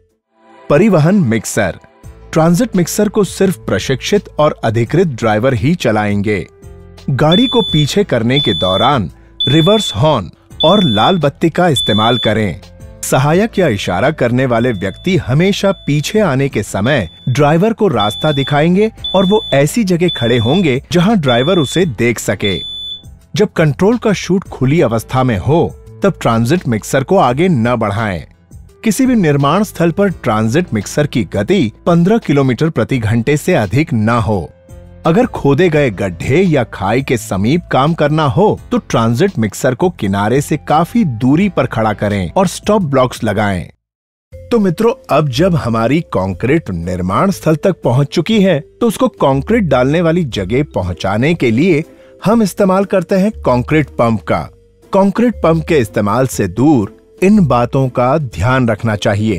परिवहन मिक्सर। ट्रांजिट मिक्सर को सिर्फ प्रशिक्षित और अधिकृत ड्राइवर ही चलाएंगे। गाड़ी को पीछे करने के दौरान रिवर्स हॉर्न और लाल बत्ती का इस्तेमाल करें। सहायक या इशारा करने वाले व्यक्ति हमेशा पीछे आने के समय ड्राइवर को रास्ता दिखाएंगे और वो ऐसी जगह खड़े होंगे जहां ड्राइवर उसे देख सके। जब कंट्रोल का शूट खुली अवस्था में हो, तब ट्रांजिट मिक्सर को आगे न बढ़ाएं। किसी भी निर्माण स्थल पर ट्रांजिट मिक्सर की गति 15 किलोमीटर प्रति घंटे से अधिक न हो। अगर खोदे गए गड्ढे या खाई के समीप काम करना हो तो ट्रांजिट मिक्सर को किनारे से काफी दूरी पर खड़ा करें और स्टॉप ब्लॉक्स लगाएं। तो मित्रों, अब जब हमारी कंक्रीट निर्माण स्थल तक पहुंच चुकी है, तो उसको कंक्रीट डालने वाली जगह पहुंचाने के लिए हम इस्तेमाल करते हैं कंक्रीट पंप का। कंक्रीट पंप के इस्तेमाल से दूर इन बातों का ध्यान रखना चाहिए।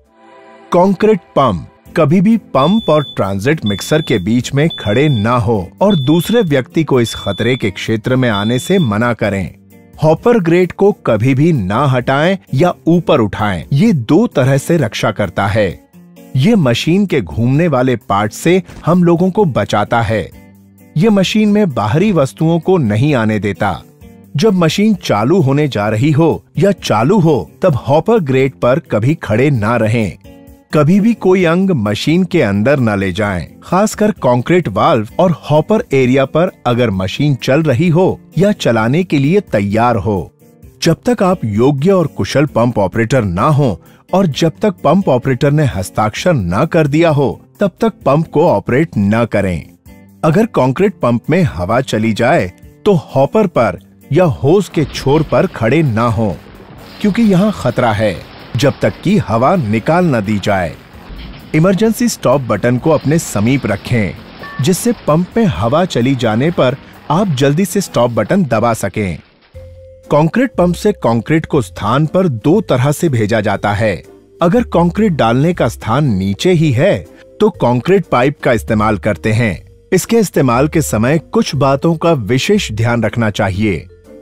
कंक्रीट पंप कभी भी पंप और ट्रांजिट मिक्सर के बीच में खड़े ना हो और दूसरे व्यक्ति को इस खतरे के क्षेत्र में आने से मना करें। हॉपर ग्रेट को कभी भी ना हटाएं या ऊपर उठाएं। ये 2 तरह से रक्षा करता है। ये मशीन के घूमने वाले पार्ट से हम लोगों को बचाता है। ये मशीन में बाहरी वस्तुओं को नहीं आने देता। जब मशीन चालू होने जा रही हो या चालू हो, तब हॉपर ग्रेट पर कभी खड़े ना रहें। कभी भी कोई अंग मशीन के अंदर न ले जाएं, खासकर कंक्रीट वाल्व और हॉपर एरिया पर अगर मशीन चल रही हो या चलाने के लिए तैयार हो। जब तक आप योग्य और कुशल पंप ऑपरेटर ना हो और जब तक पंप ऑपरेटर ने हस्ताक्षर न कर दिया हो, तब तक पंप को ऑपरेट न करें। अगर कंक्रीट पंप में हवा चली जाए तो हॉपर पर या होज के छोर पर खड़े ना हो। क्योंकि यहाँ खतरा है जब तक कि हवा निकाल न दी जाए। इमरजेंसी स्टॉप बटन को अपने समीप रखें, जिससे पंप में हवा चली जाने पर आप जल्दी से स्टॉप बटन दबा सकें। कंक्रीट पंप से कंक्रीट को स्थान पर दो तरह से भेजा जाता है। अगर कंक्रीट डालने का स्थान नीचे ही है तो कंक्रीट पाइप का इस्तेमाल करते हैं। इसके इस्तेमाल के समय कुछ बातों का विशेष ध्यान रखना चाहिए।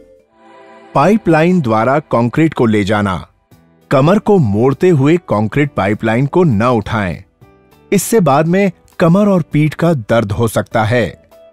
पाइपलाइन द्वारा कंक्रीट को ले जाना। कमर को मोड़ते हुए कंक्रीट पाइपलाइन को न उठाएं। इससे बाद में कमर और पीठ का दर्द हो सकता है।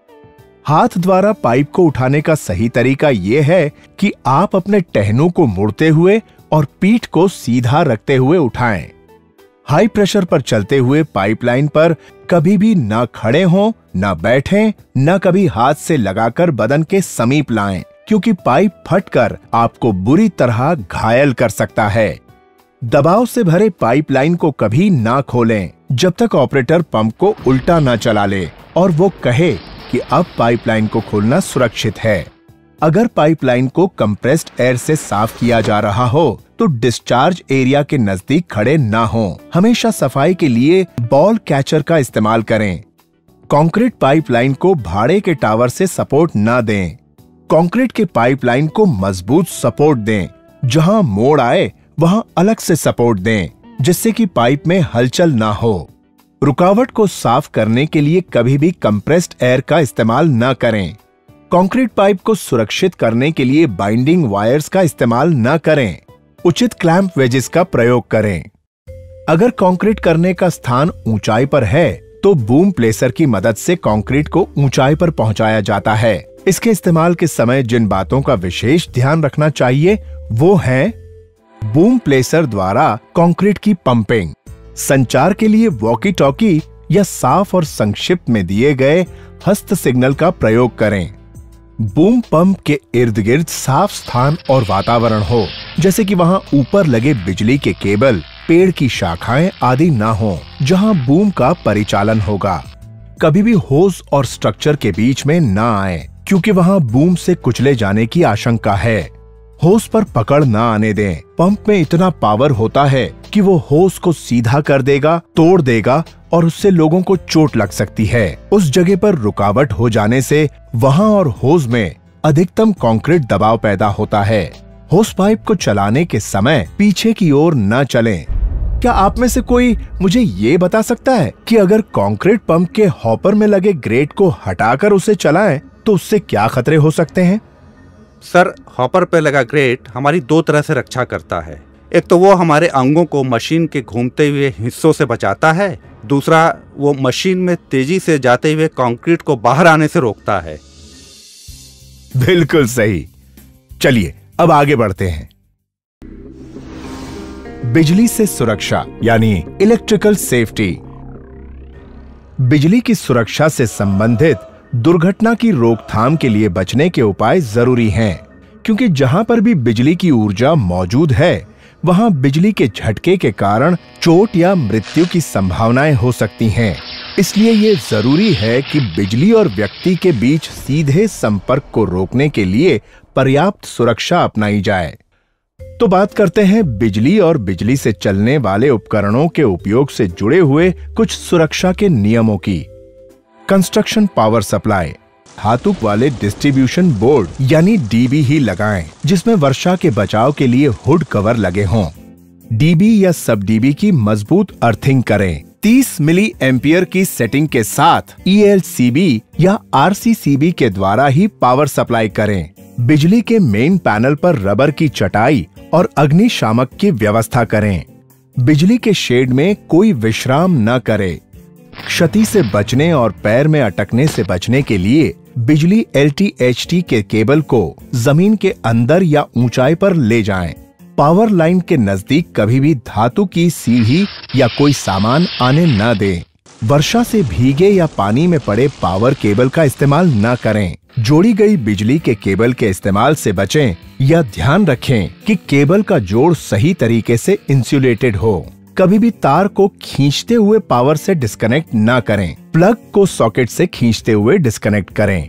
हाथ द्वारा पाइप को उठाने का सही तरीका यह है कि आप अपने टहनों को मुड़ते हुए और पीठ को सीधा रखते हुए उठाएं। हाई प्रेशर पर चलते हुए पाइपलाइन पर कभी भी न खड़े हों, न बैठें, न कभी हाथ से लगाकर बदन के समीप लाएं, क्योंकि पाइप फटकर आपको बुरी तरह घायल कर सकता है। दबाव से भरे पाइपलाइन को कभी ना खोलें जब तक ऑपरेटर पंप को उल्टा न चला ले और वो कहे कि अब पाइपलाइन को खोलना सुरक्षित है। अगर पाइपलाइन को कंप्रेस्ड एयर से साफ किया जा रहा हो तो डिस्चार्ज एरिया के नजदीक खड़े ना हों। हमेशा सफाई के लिए बॉल कैचर का इस्तेमाल करें। कंक्रीट पाइपलाइन को भाड़े के टावर से सपोर्ट ना दें। कंक्रीट के पाइपलाइन को मजबूत सपोर्ट दें। जहां मोड़ आए वहां अलग से सपोर्ट दें, जिससे कि पाइप में हलचल ना हो। रुकावट को साफ करने के लिए कभी भी कंप्रेस्ड एयर का इस्तेमाल न करें। कंक्रीट पाइप को सुरक्षित करने के लिए बाइंडिंग वायर्स का इस्तेमाल न करें। उचित क्लैंप वेजेस का प्रयोग करें। अगर कंक्रीट करने का स्थान ऊंचाई पर है तो बूम प्लेसर की मदद से कंक्रीट को ऊंचाई पर पहुंचाया जाता है। इसके इस्तेमाल के समय जिन बातों का विशेष ध्यान रखना चाहिए वो है बूम प्लेसर द्वारा कंक्रीट की पंपिंग। संचार के लिए वॉकी टॉकी या साफ और संक्षिप्त में दिए गए हस्त सिग्नल का प्रयोग करें। बूम पंप के इर्द गिर्द साफ स्थान और वातावरण हो, जैसे कि वहां ऊपर लगे बिजली के केबल, पेड़ की शाखाएं आदि ना हो जहां बूम का परिचालन होगा। कभी भी होज और स्ट्रक्चर के बीच में ना आए, क्योंकि वहां बूम से कुचले जाने की आशंका है। होस पर पकड़ ना आने दें। पंप में इतना पावर होता है कि वो होस को सीधा कर देगा, तोड़ देगा और उससे लोगों को चोट लग सकती है। उस जगह पर रुकावट हो जाने से वहां और होस में अधिकतम कंक्रीट दबाव पैदा होता है। होस पाइप को चलाने के समय पीछे की ओर न चलें। क्या आप में से कोई मुझे ये बता सकता है कि अगर कंक्रीट पंप के हॉपर में लगे ग्रेट को हटाकर उसे चलाएं तो उससे क्या खतरे हो सकते हैं? सर, हॉपर पे लगा ग्रेट हमारी दो तरह से रक्षा करता है। एक तो वो हमारे अंगों को मशीन के घूमते हुए हिस्सों से बचाता है, दूसरा वो मशीन में तेजी से जाते हुए कंक्रीट को बाहर आने से रोकता है। बिल्कुल सही। चलिए अब आगे बढ़ते हैं। बिजली से सुरक्षा यानी इलेक्ट्रिकल सेफ्टी। बिजली की सुरक्षा से संबंधित दुर्घटना की रोकथाम के लिए बचने के उपाय जरूरी हैं, क्योंकि जहां पर भी बिजली की ऊर्जा मौजूद है वहां बिजली के झटके के कारण चोट या मृत्यु की संभावनाएं हो सकती हैं। इसलिए ये जरूरी है कि बिजली और व्यक्ति के बीच सीधे संपर्क को रोकने के लिए पर्याप्त सुरक्षा अपनाई जाए। तो बात करते हैं बिजली और बिजली से चलने वाले उपकरणों के उपयोग से जुड़े हुए कुछ सुरक्षा के नियमों की। Construction power supply. धातु वाले डिस्ट्रीब्यूशन बोर्ड यानी डीबी ही लगाएं, जिसमें वर्षा के बचाव के लिए हुड कवर लगे हों। डीबी या सब डीबी की मजबूत अर्थिंग करें। 30 मिली एम्पियर की सेटिंग के साथ ELCB या RCCB के द्वारा ही पावर सप्लाई करें। बिजली के मेन पैनल पर रबर की चटाई और अग्निशामक की व्यवस्था करें। बिजली के शेड में कोई विश्राम न करे। क्षति से बचने और पैर में अटकने से बचने के लिए बिजली LT-HT के केबल को जमीन के अंदर या ऊंचाई पर ले जाएं। पावर लाइन के नजदीक कभी भी धातु की सीढ़ी या कोई सामान आने न दें। वर्षा से भीगे या पानी में पड़े पावर केबल का इस्तेमाल न करें। जोड़ी गई बिजली के केबल के इस्तेमाल से बचें या ध्यान रखें कि केबल का जोड़ सही तरीके से इंसुलेटेड हो। कभी भी तार को खींचते हुए पावर से डिस्कनेक्ट ना करें। प्लग को सॉकेट से खींचते हुए डिस्कनेक्ट करें।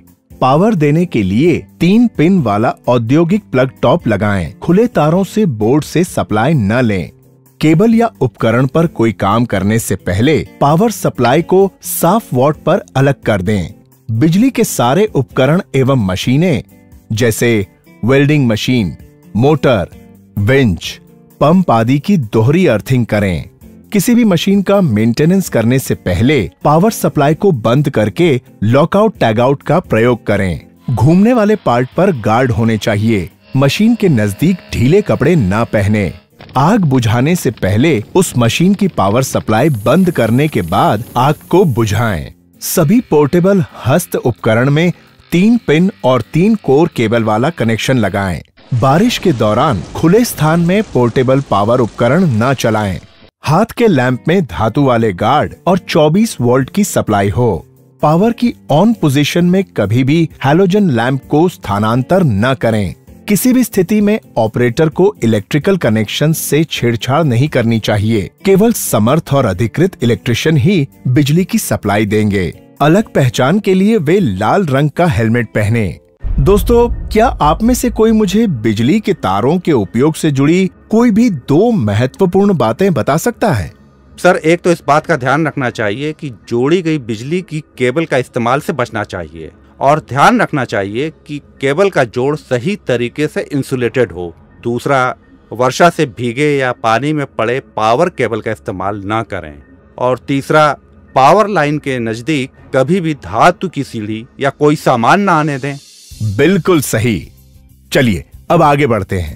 पावर देने के लिए 3 पिन वाला औद्योगिक प्लग टॉप लगाएं। खुले तारों से बोर्ड से सप्लाई न लें। केबल या उपकरण पर कोई काम करने से पहले पावर सप्लाई को साफ वाट पर अलग कर दें। बिजली के सारे उपकरण एवं मशीनें जैसे welding machine, motor, winch, pump आदि की दोहरी अर्थिंग करें। किसी भी मशीन का मेंटेनेंस करने से पहले पावर सप्लाई को बंद करके लॉकआउट टैगआउट का प्रयोग करें। घूमने वाले पार्ट पर गार्ड होने चाहिए। मशीन के नजदीक ढीले कपड़े ना पहने। आग बुझाने से पहले उस मशीन की पावर सप्लाई बंद करने के बाद आग को बुझाएं। सभी पोर्टेबल हस्त उपकरण में 3 पिन और 3 कोर केबल वाला कनेक्शन लगाएं। बारिश के दौरान खुले स्थान में पोर्टेबल पावर उपकरण न चलाएं। हाथ के लैंप में धातु वाले गार्ड और 24 वोल्ट की सप्लाई हो। पावर की ऑन पोजीशन में कभी भी हैलोजन लैंप को स्थानांतर न करें। किसी भी स्थिति में ऑपरेटर को इलेक्ट्रिकल कनेक्शन से छेड़छाड़ नहीं करनी चाहिए। केवल समर्थ और अधिकृत इलेक्ट्रिशियन ही बिजली की सप्लाई देंगे। अलग पहचान के लिए वे लाल रंग का हेलमेट पहने। दोस्तों, क्या आप में से कोई मुझे बिजली के तारों के उपयोग से जुड़ी कोई भी 2 महत्वपूर्ण बातें बता सकता है? सर, एक तो इस बात का ध्यान रखना चाहिए कि जोड़ी गई बिजली की केबल का इस्तेमाल से बचना चाहिए और ध्यान रखना चाहिए कि केबल का जोड़ सही तरीके से इंसुलेटेड हो। दूसरा, वर्षा से भीगे या पानी में पड़े पावर केबल का इस्तेमाल ना करें। और तीसरा, पावर लाइन के नजदीक कभी भी धातु की सीढ़ी या कोई सामान ना आने दें। बिल्कुल सही। चलिए अब आगे बढ़ते हैं।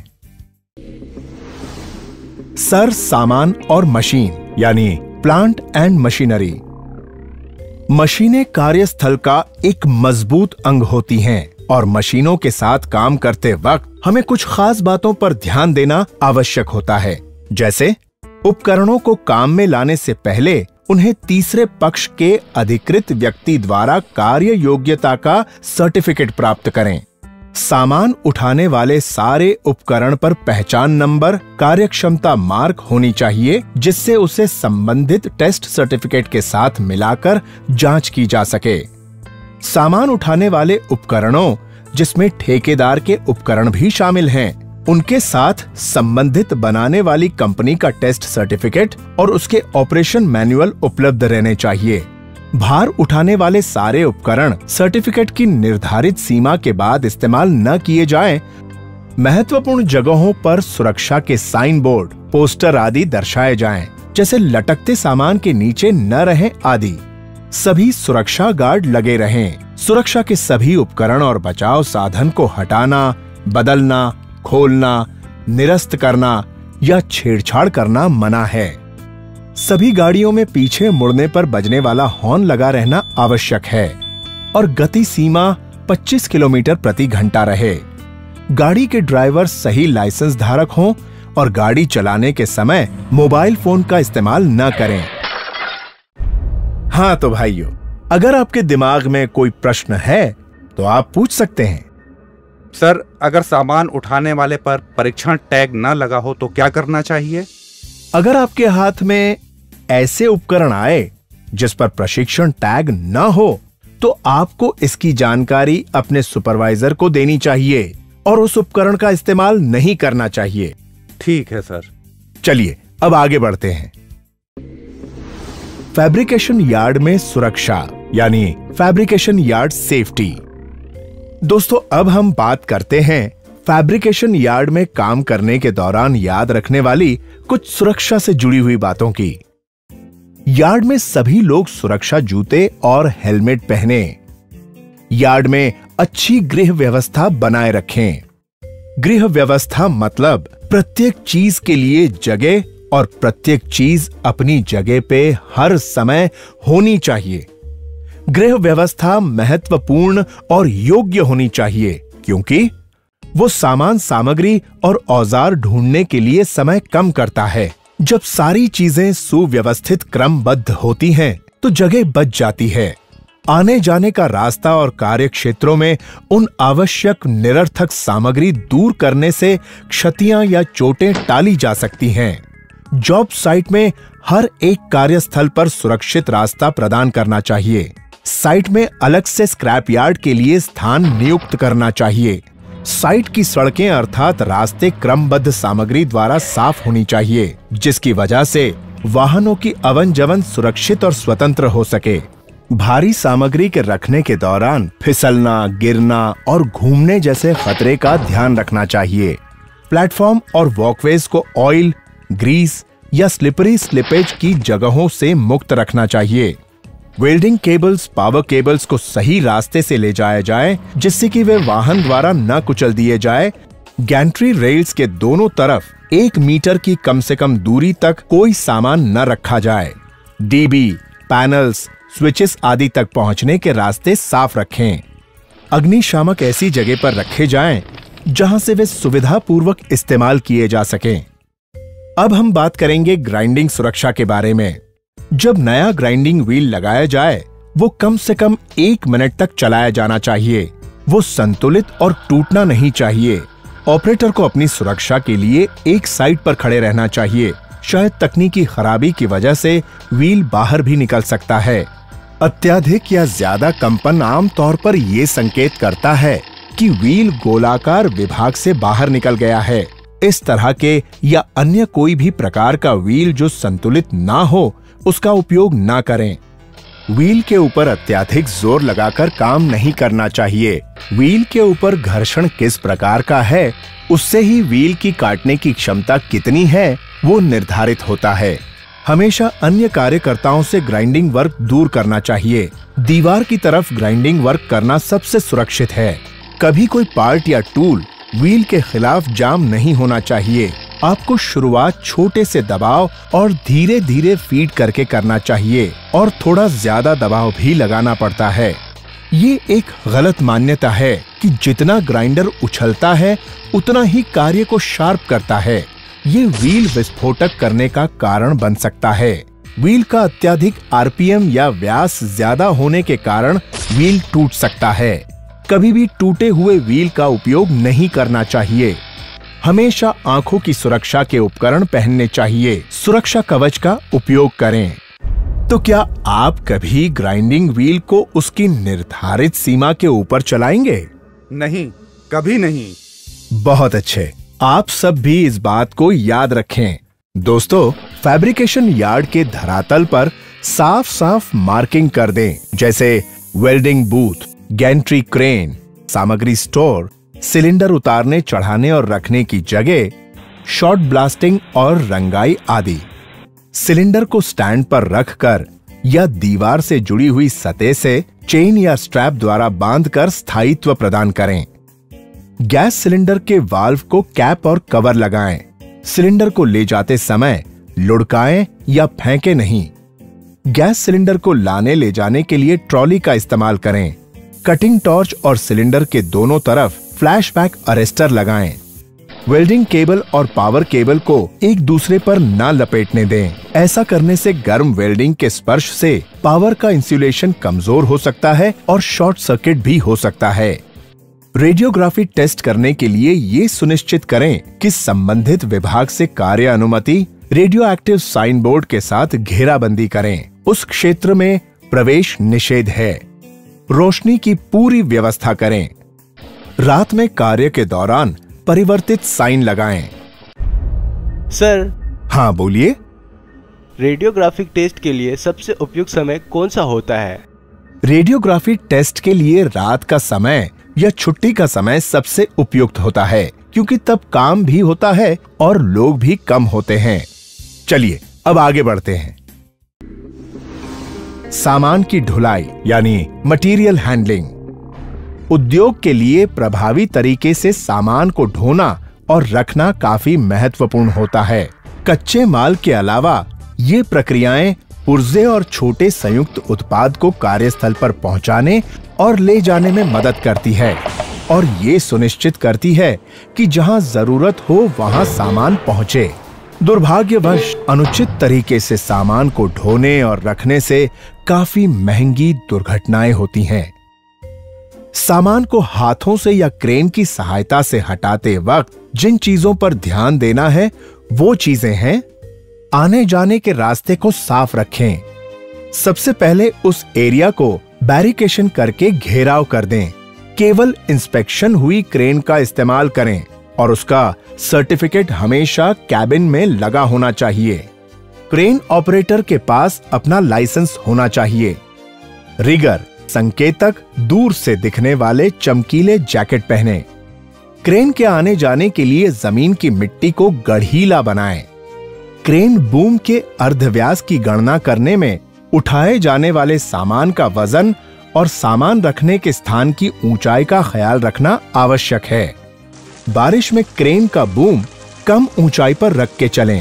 सर सामान और मशीन यानी प्लांट एंड मशीनरी। मशीनें कार्यस्थल का एक मजबूत अंग होती हैं और मशीनों के साथ काम करते वक्त हमें कुछ खास बातों पर ध्यान देना आवश्यक होता है। जैसे उपकरणों को काम में लाने से पहले उन्हें तीसरे पक्ष के अधिकृत व्यक्ति द्वारा कार्य योग्यता का सर्टिफिकेट प्राप्त करें। सामान उठाने वाले सारे उपकरण पर पहचान नंबर, कार्यक्षमता मार्क होनी चाहिए, जिससे उसे संबंधित टेस्ट सर्टिफिकेट के साथ मिलाकर जांच की जा सके। सामान उठाने वाले उपकरणों, जिसमें ठेकेदार के उपकरण भी शामिल हैं, उनके साथ संबंधित बनाने वाली कंपनी का टेस्ट सर्टिफिकेट और उसके ऑपरेशन मैनुअल उपलब्ध रहने चाहिए। भार उठाने वाले सारे उपकरण सर्टिफिकेट की निर्धारित सीमा के बाद इस्तेमाल न किए जाएं। महत्वपूर्ण जगहों पर सुरक्षा के साइन बोर्ड, पोस्टर आदि दर्शाए जाएं, जैसे लटकते सामान के नीचे न रहें आदि। सभी सुरक्षा गार्ड लगे रहें। सुरक्षा के सभी उपकरण और बचाव साधन को हटाना, बदलना, खोलना, निरस्त करना या छेड़छाड़ करना मना है। सभी गाड़ियों में पीछे मुड़ने पर बजने वाला हॉर्न लगा रहना आवश्यक है और गति सीमा 25 किलोमीटर प्रति घंटा रहे। गाड़ी के ड्राइवर सही लाइसेंस धारक हों और गाड़ी चलाने के समय मोबाइल फोन का इस्तेमाल न करें। हाँ तो भाइयों, अगर आपके दिमाग में कोई प्रश्न है तो आप पूछ सकते हैं। सर, अगर सामान उठाने वाले पर परीक्षण टैग न लगा हो तो क्या करना चाहिए? अगर आपके हाथ में ऐसे उपकरण आए जिस पर प्रशिक्षण टैग न हो तो आपको इसकी जानकारी अपने सुपरवाइजर को देनी चाहिए और उस उपकरण का इस्तेमाल नहीं करना चाहिए। ठीक है सर। चलिए अब आगे बढ़ते हैं। फैब्रिकेशन यार्ड में सुरक्षा यानी फैब्रिकेशन यार्ड सेफ्टी। दोस्तों, अब हम बात करते हैं फैब्रिकेशन यार्ड में काम करने के दौरान याद रखने वाली कुछ सुरक्षा से जुड़ी हुई बातों की। यार्ड में सभी लोग सुरक्षा जूते और हेलमेट पहने। यार्ड में अच्छी गृह व्यवस्था बनाए रखें। गृह व्यवस्था मतलब प्रत्येक चीज के लिए जगह और प्रत्येक चीज अपनी जगह पे हर समय होनी चाहिए। गृह व्यवस्था महत्वपूर्ण और योग्य होनी चाहिए क्योंकि वो सामान, सामग्री और औजार ढूंढने के लिए समय कम करता है। जब सारी चीजें सुव्यवस्थित क्रमबद्ध होती हैं, तो जगह बच जाती है। आने जाने का रास्ता और कार्य क्षेत्रों में उन आवश्यक निरर्थक सामग्री दूर करने से क्षतियां या चोटें टाली जा सकती हैं। जॉब साइट में हर एक कार्यस्थल पर सुरक्षित रास्ता प्रदान करना चाहिए। साइट में अलग से स्क्रैप यार्ड के लिए स्थान नियुक्त करना चाहिए। साइट की सड़कें अर्थात रास्ते क्रमबद्ध सामग्री द्वारा साफ होनी चाहिए, जिसकी वजह से वाहनों की आवन जावन सुरक्षित और स्वतंत्र हो सके। भारी सामग्री के रखने के दौरान फिसलना, गिरना और घूमने जैसे खतरे का ध्यान रखना चाहिए। प्लेटफॉर्म और वॉकवेज को ऑयल, ग्रीस या स्लिपरी स्लिपेज की जगहों से मुक्त रखना चाहिए। वेल्डिंग केबल्स, पावर केबल्स को सही रास्ते से ले जाया जाए, जिससे कि वे वाहन द्वारा न कुचल दिए जाए। गैंट्री रेल्स के दोनों तरफ 1 मीटर की कम से कम दूरी तक कोई सामान न रखा जाए। डीबी, पैनल्स, स्विचेस आदि तक पहुंचने के रास्ते साफ रखें। अग्निशामक ऐसी जगह पर रखे जाएं, जहां से वे सुविधापूर्वक इस्तेमाल किए जा सकें। अब हम बात करेंगे ग्राइंडिंग सुरक्षा के बारे में। जब नया ग्राइंडिंग व्हील लगाया जाए, वो कम से कम 1 मिनट तक चलाया जाना चाहिए। वो संतुलित और टूटना नहीं चाहिए। ऑपरेटर को अपनी सुरक्षा के लिए एक साइड पर खड़े रहना चाहिए। शायद तकनीकी खराबी की वजह से व्हील बाहर भी निकल सकता है। अत्यधिक या ज्यादा कंपन आमतौर पर यह संकेत करता है कि व्हील गोलाकार विभाग से बाहर निकल गया है। इस तरह के या अन्य कोई भी प्रकार का व्हील जो संतुलित ना हो, उसका उपयोग ना करें। व्हील के ऊपर अत्यधिक जोर लगाकर काम नहीं करना चाहिए। व्हील के ऊपर घर्षण किस प्रकार का है, उससे ही व्हील की काटने की क्षमता कितनी है, वो निर्धारित होता है। हमेशा अन्य कार्यकर्ताओं से ग्राइंडिंग वर्क दूर करना चाहिए। दीवार की तरफ ग्राइंडिंग वर्क करना सबसे सुरक्षित है। कभी कोई पार्ट या टूल व्हील के खिलाफ जाम नहीं होना चाहिए। आपको शुरुआत छोटे से दबाव और धीरे धीरे फीड करके करना चाहिए और थोड़ा ज्यादा दबाव भी लगाना पड़ता है। ये एक गलत मान्यता है कि जितना ग्राइंडर उछलता है उतना ही कार्य को शार्प करता है। ये व्हील विस्फोटक करने का कारण बन सकता है। व्हील का अत्यधिक आरपीएम या व्यास ज्यादा होने के कारण व्हील टूट सकता है। कभी भी टूटे हुए व्हील का उपयोग नहीं करना चाहिए। हमेशा आंखों की सुरक्षा के उपकरण पहनने चाहिए। सुरक्षा कवच का उपयोग करें। तो क्या आप कभी ग्राइंडिंग व्हील को उसकी निर्धारित सीमा के ऊपर चलाएंगे? नहीं, कभी नहीं। बहुत अच्छे। आप सब भी इस बात को याद रखें। दोस्तों, फैब्रिकेशन यार्ड के धरातल पर साफ साफ मार्किंग कर दें, जैसे वेल्डिंग बूथ, गैंट्री क्रेन, सामग्री स्टोर, सिलेंडर उतारने, चढ़ाने और रखने की जगह, शॉर्ट ब्लास्टिंग और रंगाई आदि। सिलेंडर को स्टैंड पर रखकर या दीवार से जुड़ी हुई सतह से चेन या स्ट्रैप द्वारा बांधकर स्थायित्व प्रदान करें। गैस सिलेंडर के वाल्व को कैप और कवर लगाएं। सिलेंडर को ले जाते समय लुढ़काएं या फेंके नहीं। गैस सिलेंडर को लाने ले जाने के लिए ट्रॉली का इस्तेमाल करें। कटिंग टॉर्च और सिलेंडर के दोनों तरफ फ्लैशबैक अरेस्टर लगाएं। वेल्डिंग केबल और पावर केबल को एक दूसरे पर ना लपेटने दें। ऐसा करने से गर्म वेल्डिंग के स्पर्श से पावर का इंसुलेशन कमजोर हो सकता है और शॉर्ट सर्किट भी हो सकता है। रेडियोग्राफी टेस्ट करने के लिए ये सुनिश्चित करें कि संबंधित विभाग से कार्य अनुमति रेडियो एक्टिव साइन बोर्ड के साथ घेराबंदी करें। उस क्षेत्र में प्रवेश निषेध है। रोशनी की पूरी व्यवस्था करें। रात में कार्य के दौरान परिवर्तित साइन लगाएं। सर। हाँ, बोलिए। रेडियोग्राफिक टेस्ट के लिए सबसे उपयुक्त समय कौन सा होता है? रेडियोग्राफी टेस्ट के लिए रात का समय या छुट्टी का समय सबसे उपयुक्त होता है, क्योंकि तब काम भी होता है और लोग भी कम होते हैं। चलिए अब आगे बढ़ते हैं। सामान की ढुलाई यानी मटेरियल हैंडलिंग। उद्योग के लिए प्रभावी तरीके से सामान को ढोना और रखना काफी महत्वपूर्ण होता है। कच्चे माल के अलावा ये प्रक्रियाएं पुर्जे और छोटे संयुक्त उत्पाद को कार्यस्थल पर पहुंचाने और ले जाने में मदद करती है और ये सुनिश्चित करती है कि जहां जरूरत हो वहां सामान पहुंचे। दुर्भाग्यवश अनुचित तरीके से सामान को ढोने और रखने से काफी महंगी दुर्घटनाएं होती हैं। सामान को हाथों से या क्रेन की सहायता से हटाते वक्त जिन चीजों पर ध्यान देना है वो चीजें हैं: आने जाने के रास्ते को साफ रखें। सबसे पहले उस एरिया को बैरिकेशन करके घेराव कर दें। केवल इंस्पेक्शन हुई क्रेन का इस्तेमाल करें और उसका सर्टिफिकेट हमेशा कैबिन में लगा होना चाहिए। क्रेन ऑपरेटर के पास अपना लाइसेंस होना चाहिए। रिगर संकेतक दूर से दिखने वाले चमकीले जैकेट पहने। क्रेन के आने जाने के लिए जमीन की मिट्टी को गढ़ीला बनाएं। क्रेन बूम के अर्धव्यास की गणना करने में उठाए जाने वाले सामान का वजन और सामान रखने के स्थान की ऊंचाई का ख्याल रखना आवश्यक है। बारिश में क्रेन का बूम कम ऊंचाई पर रख के चलें।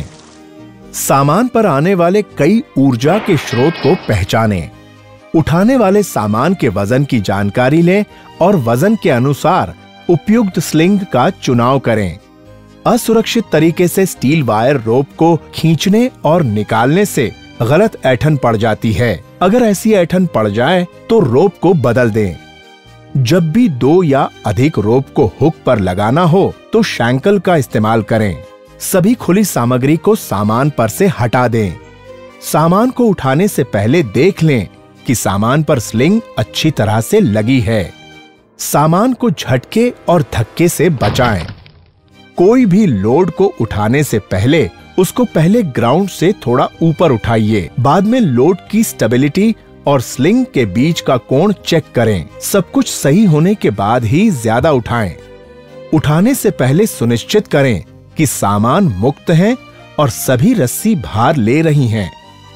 सामान पर आने वाले कई ऊर्जा के स्रोत को पहचानें। उठाने वाले सामान के वजन की जानकारी लें और वजन के अनुसार उपयुक्त स्लिंग का चुनाव करें। असुरक्षित तरीके से स्टील वायर रोप को खींचने और निकालने से गलत ऐंठन पड़ जाती है। अगर ऐसी ऐंठन पड़ जाए तो रोप को बदल दें। जब भी 2 या अधिक रोप को हुक पर लगाना हो तो शैंकल का इस्तेमाल करें। सभी खुली सामग्री को सामान पर से हटा दें। सामान को उठाने से पहले देख लें कि सामान पर स्लिंग अच्छी तरह से लगी है। सामान को झटके और धक्के से बचाएं। कोई भी लोड को उठाने से पहले उसको पहले ग्राउंड से थोड़ा ऊपर उठाइए। बाद में लोड की स्टेबिलिटी और स्लिंग के बीच का कोण चेक करें। सब कुछ सही होने के बाद ही ज्यादा उठाएं। उठाने से पहले सुनिश्चित करें कि सामान मुक्त है और सभी रस्सी भार ले रही हैं।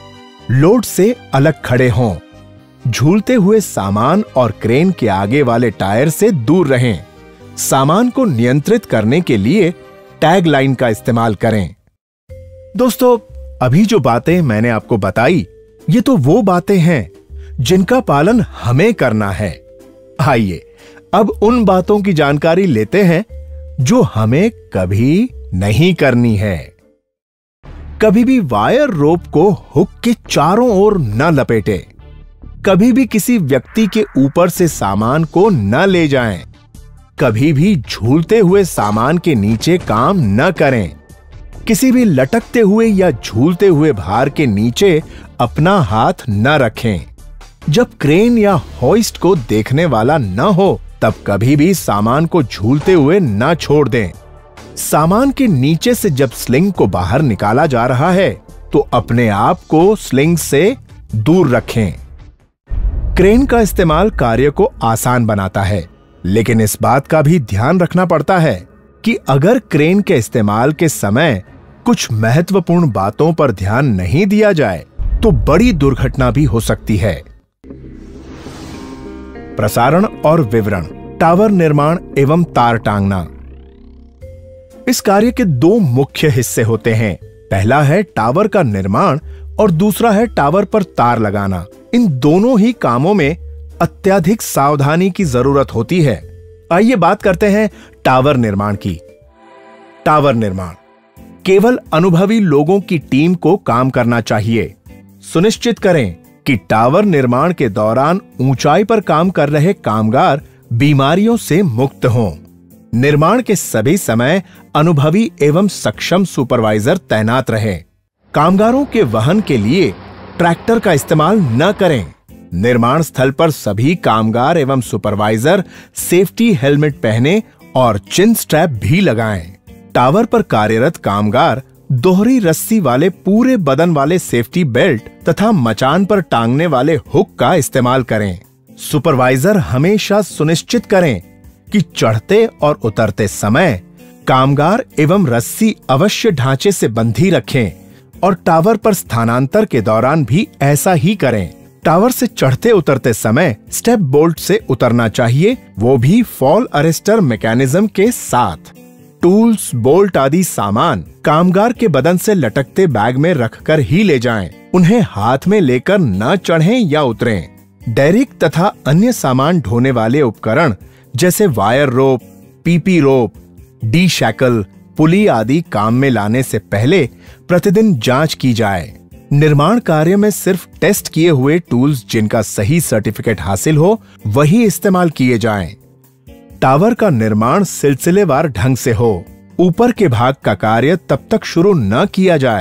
लोड से अलग खड़े हों। झूलते हुए सामान और क्रेन के आगे वाले टायर से दूर रहें। सामान को नियंत्रित करने के लिए टैग लाइन का इस्तेमाल करें। दोस्तों, अभी जो बातें मैंने आपको बताई, ये तो वो बातें हैं जिनका पालन हमें करना है। आइए अब उन बातों की जानकारी लेते हैं जो हमें कभी नहीं करनी है। कभी भी वायर रोप को हुक के चारों ओर न लपेटें। कभी भी किसी व्यक्ति के ऊपर से सामान को न ले जाएं। कभी भी झूलते हुए सामान के नीचे काम न करें। किसी भी लटकते हुए या झूलते हुए भार के नीचे अपना हाथ न रखें। जब क्रेन या होइस्ट को देखने वाला न हो तब कभी भी सामान को झूलते हुए न छोड़ दें। सामान के नीचे से जब स्लिंग को बाहर निकाला जा रहा है तो अपने आप को स्लिंग से दूर रखें। क्रेन का इस्तेमाल कार्य को आसान बनाता है, लेकिन इस बात का भी ध्यान रखना पड़ता है कि अगर क्रेन के इस्तेमाल के समय कुछ महत्वपूर्ण बातों पर ध्यान नहीं दिया जाए तो बड़ी दुर्घटना भी हो सकती है। प्रसारण और विवरण, टावर निर्माण एवं तार टांगना। इस कार्य के 2 मुख्य हिस्से होते हैं। पहला है टावर का निर्माण और दूसरा है टावर पर तार लगाना। इन दोनों ही कामों में अत्यधिक सावधानी की जरूरत होती है। आइए बात करते हैं टावर निर्माण की। टावर निर्माण केवल अनुभवी लोगों की टीम को काम करना चाहिए। सुनिश्चित करें कि टावर निर्माण के दौरान ऊंचाई पर काम कर रहे कामगार बीमारियों से मुक्त हों। निर्माण के सभी समय अनुभवी एवं सक्षम सुपरवाइजर तैनात रहें। कामगारों के वहन के लिए ट्रैक्टर का इस्तेमाल न करें। निर्माण स्थल पर सभी कामगार एवं सुपरवाइजर सेफ्टी हेलमेट पहने और चिन स्ट्रैप भी लगाएं। टावर पर कार्यरत कामगार दोहरी रस्सी वाले पूरे बदन वाले सेफ्टी बेल्ट तथा मचान पर टांगने वाले हुक का इस्तेमाल करें। सुपरवाइजर हमेशा सुनिश्चित करें कि चढ़ते और उतरते समय कामगार एवं रस्सी अवश्य ढांचे से बंधी रखें और टावर पर स्थानांतर के दौरान भी ऐसा ही करें। टावर से चढ़ते उतरते समय स्टेप बोल्ट से उतरना चाहिए, वो भी फॉल अरेस्टर मैकेनिज्म के साथ। टूल्स, बोल्ट आदि सामान कामगार के बदन से लटकते बैग में रखकर ही ले जाएं। उन्हें हाथ में लेकर न चढ़ें या उतरें। डेरिक तथा अन्य सामान ढोने वाले उपकरण जैसे wire rope, PP rope, D shackle, pulley आदि काम में लाने से पहले प्रतिदिन जांच की जाए। निर्माण कार्य में सिर्फ टेस्ट किए हुए टूल्स जिनका सही सर्टिफिकेट हासिल हो वही इस्तेमाल किए जाएं। टावर का निर्माण सिलसिलेवार ढंग से हो। ऊपर के भाग का कार्य तब तक शुरू न किया जाए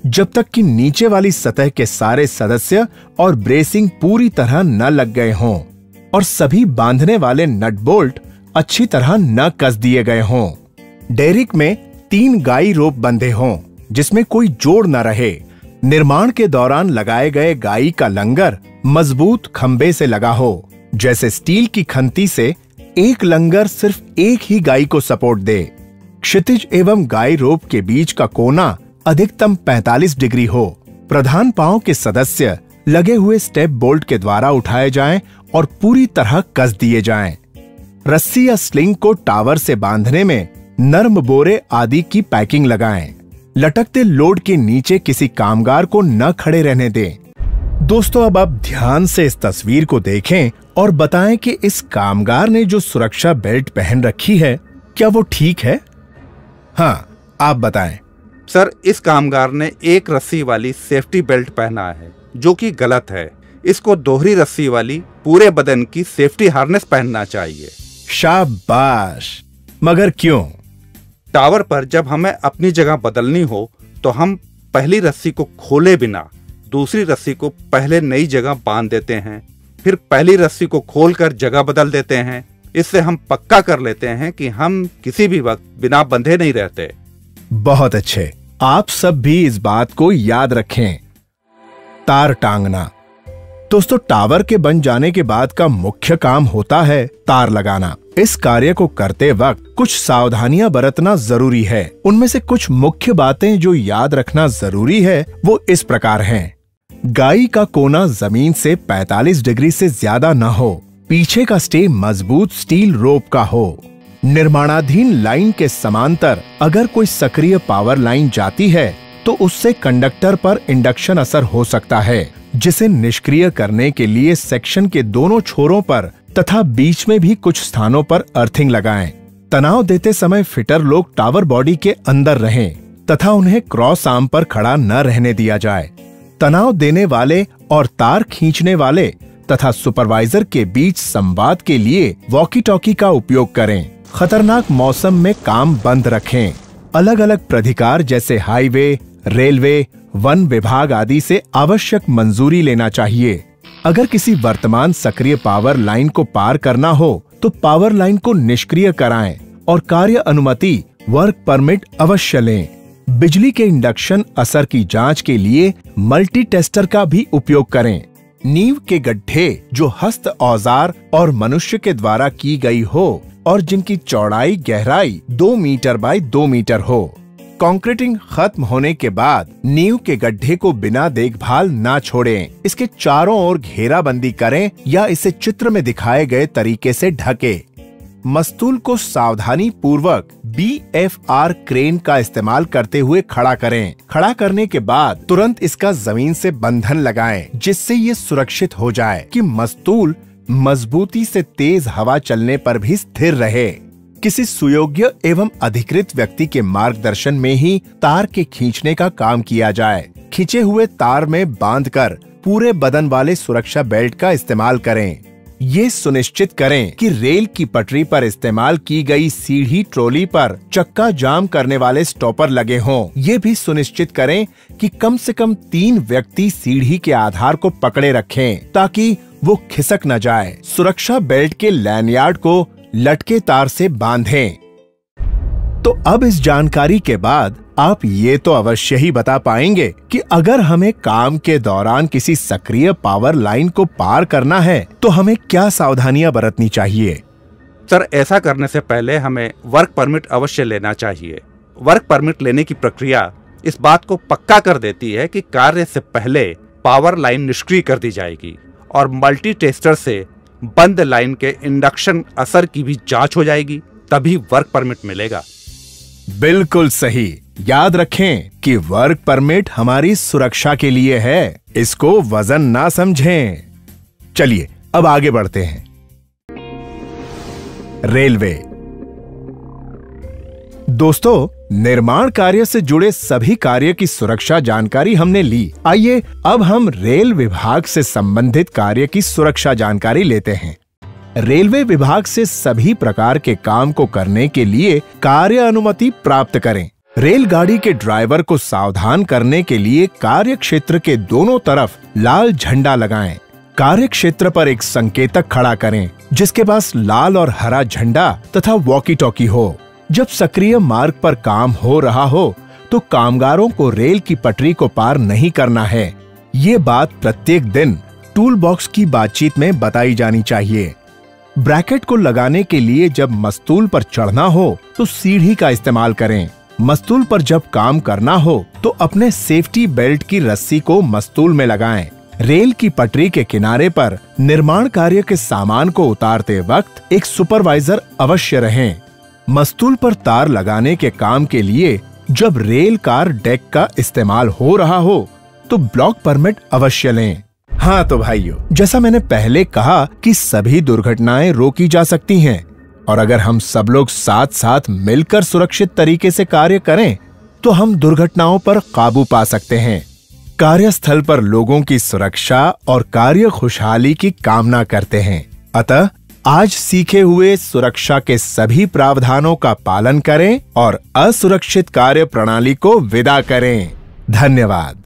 जब तक कि नीचे वाली सतह के सारे सदस्य और ब्रेसिंग पूरी तरह न लग गए हों और सभी बांधने वाले नट बोल्ट अच्छी तरह न कस दिए गए हों। डेरिक में 3 गाई रोप बंधे हों जिसमें कोई जोड़ न रहे। निर्माण के दौरान लगाए गए गाई का लंगर मजबूत खंबे से लगा हो, जैसे स्टील की खंती से एक लंगर सिर्फ एक ही गाई को सपोर्ट दे। क्षितिज एवं गाई रोप के बीच का कोना अधिकतम 45 डिग्री हो। प्रधान पांव के सदस्य लगे हुए स्टेप बोल्ट के द्वारा उठाए जाएं और पूरी तरह कस दिए जाएं। रस्सी या स्लिंग को टावर से बांधने में नर्म बोरे आदि की पैकिंग लगाएं। लटकते लोड के नीचे किसी कामगार को न खड़े रहने दें। दोस्तों, अब आप ध्यान से इस तस्वीर को देखें और बताएं कि इस कामगार ने जो सुरक्षा बेल्ट पहन रखी है, क्या वो ठीक है? हाँ, आप बताएं। सर, इस कामगार ने एक रस्सी वाली सेफ्टी बेल्ट पहना है, जो कि गलत है। इसको दोहरी रस्सी वाली पूरे बदन की सेफ्टी हार्नेस पहनना चाहिए। शाबाश, मगर क्यों? टावर पर जब हमें अपनी जगह बदलनी हो तो हम पहली रस्सी को खोले बिना दूसरी रस्सी को पहले नई जगह बांध देते हैं, फिर पहली रस्सी को खोलकर जगह बदल देते हैं। इससे हम पक्का कर लेते हैं कि हम किसी भी वक्त बिना बंधे नहीं रहते। बहुत अच्छे, आप सब भी इस बात को याद रखें। तार टांगना। दोस्तों, टावर के बन जाने के बाद का मुख्य काम होता है तार लगाना। इस कार्य को करते वक्त कुछ सावधानियां बरतना जरूरी है। उनमें से कुछ मुख्य बातें जो याद रखना जरूरी है वो इस प्रकार हैं। गाई का कोना जमीन से 45 डिग्री से ज्यादा न हो। पीछे का स्टे मजबूत स्टील रोप का हो। निर्माणाधीन लाइन के समांतर अगर कोई सक्रिय पावर लाइन जाती है तो उससे कंडक्टर पर इंडक्शन असर हो सकता है, जिसे निष्क्रिय करने के लिए सेक्शन के दोनों छोरों पर तथा बीच में भी कुछ स्थानों पर अर्थिंग लगाएं। तनाव देते समय फिटर लोग टावर बॉडी के अंदर रहें तथा उन्हें क्रॉस आर्म पर खड़ा न रहने दिया जाए। तनाव देने वाले और तार खींचने वाले तथा सुपरवाइजर के बीच संवाद के लिए वॉकी टॉकी का उपयोग करें। खतरनाक मौसम में काम बंद रखें। अलग अलग प्राधिकार जैसे हाईवे, रेलवे, वन विभाग आदि से आवश्यक मंजूरी लेना चाहिए। अगर किसी वर्तमान सक्रिय पावर लाइन को पार करना हो तो पावर लाइन को निष्क्रिय कराएं और कार्य अनुमति वर्क परमिट अवश्य लें। बिजली के इंडक्शन असर की जांच के लिए मल्टी टेस्टर का भी उपयोग करें। नींव के गड्ढे जो हस्त औजार और मनुष्य के द्वारा की गई हो और जिनकी चौड़ाई गहराई 2 मीटर बाय 2 मीटर हो। कंक्रीटिंग खत्म होने के बाद नींव के गड्ढे को बिना देखभाल ना छोड़ें। इसके चारों ओर घेराबंदी करें या इसे चित्र में दिखाए गए तरीके से ढके। मस्तूल को सावधानी पूर्वक BFR क्रेन का इस्तेमाल करते हुए खड़ा करें। खड़ा करने के बाद तुरंत इसका जमीन से बंधन लगाएं, जिससे ये सुरक्षित हो जाए कि मस्तूल मजबूती से तेज हवा चलने पर भी स्थिर रहे। किसी सुयोग्य एवं अधिकृत व्यक्ति के मार्गदर्शन में ही तार के खींचने का काम किया जाए। खींचे हुए तार में बांधकर पूरे बदन वाले सुरक्षा बेल्ट का इस्तेमाल करें। ये सुनिश्चित करें कि रेल की पटरी पर इस्तेमाल की गई सीढ़ी ट्रॉली पर चक्का जाम करने वाले स्टॉपर लगे हों। ये भी सुनिश्चित करें कि कम से कम 3 व्यक्ति सीढ़ी के आधार को पकड़े रखें ताकि वो खिसक न जाए। सुरक्षा बेल्ट के लैनयार्ड को लटके तार से बांधें। तो अब इस जानकारी के बाद आप ये तो अवश्य ही बता पाएंगे कि अगर हमें काम के दौरान किसी सक्रिय पावर लाइन को पार करना है तो हमें क्या सावधानियां बरतनी चाहिए। सर, ऐसा करने से पहले हमें वर्क परमिट अवश्य लेना चाहिए। वर्क परमिट लेने की प्रक्रिया इस बात को पक्का कर देती है कि कार्य से पहले पावर लाइन निष्क्रिय कर दी जाएगी और मल्टी टेस्टर से बंद लाइन के इंडक्शन असर की भी जांच हो जाएगी, तभी वर्क परमिट मिलेगा। बिल्कुल सही। याद रखें कि वर्क परमिट हमारी सुरक्षा के लिए है, इसको वजन ना समझें। चलिए अब आगे बढ़ते हैं। रेलवे। दोस्तों, निर्माण कार्य से जुड़े सभी कार्य की सुरक्षा जानकारी हमने ली। आइए अब हम रेल विभाग से संबंधित कार्य की सुरक्षा जानकारी लेते हैं। रेलवे विभाग से सभी प्रकार के काम को करने के लिए कार्य अनुमति प्राप्त करें। रेलगाड़ी के ड्राइवर को सावधान करने के लिए कार्य क्षेत्र के दोनों तरफ लाल झंडा लगाएं। कार्य क्षेत्र पर एक संकेतक खड़ा करें जिसके पास लाल और हरा झंडा तथा वॉकी टॉकी हो। जब सक्रिय मार्ग पर काम हो रहा हो तो कामगारों को रेल की पटरी को पार नहीं करना है। ये बात प्रत्येक दिन टूल बॉक्स की बातचीत में बताई जानी चाहिए। ब्रैकेट को लगाने के लिए जब मस्तूल पर चढ़ना हो तो सीढ़ी का इस्तेमाल करें। मस्तूल पर जब काम करना हो तो अपने सेफ्टी बेल्ट की रस्सी को मस्तूल में लगाएं। रेल की पटरी के किनारे पर निर्माण कार्य के सामान को उतारते वक्त एक सुपरवाइजर अवश्य रहें। मस्तूल पर तार लगाने के काम के लिए जब रेल कार डेक का इस्तेमाल हो रहा हो तो ब्लॉक परमिट अवश्य लें। हाँ तो भाइयों, जैसा मैंने पहले कहा कि सभी दुर्घटनाएं रोकी जा सकती हैं और अगर हम सब लोग साथ साथ मिलकर सुरक्षित तरीके से कार्य करें तो हम दुर्घटनाओं पर काबू पा सकते हैं। कार्यस्थल पर लोगों की सुरक्षा और कार्य खुशहाली की कामना करते हैं। अतः आज सीखे हुए सुरक्षा के सभी प्रावधानों का पालन करें और असुरक्षित कार्य प्रणाली को विदा करें। धन्यवाद।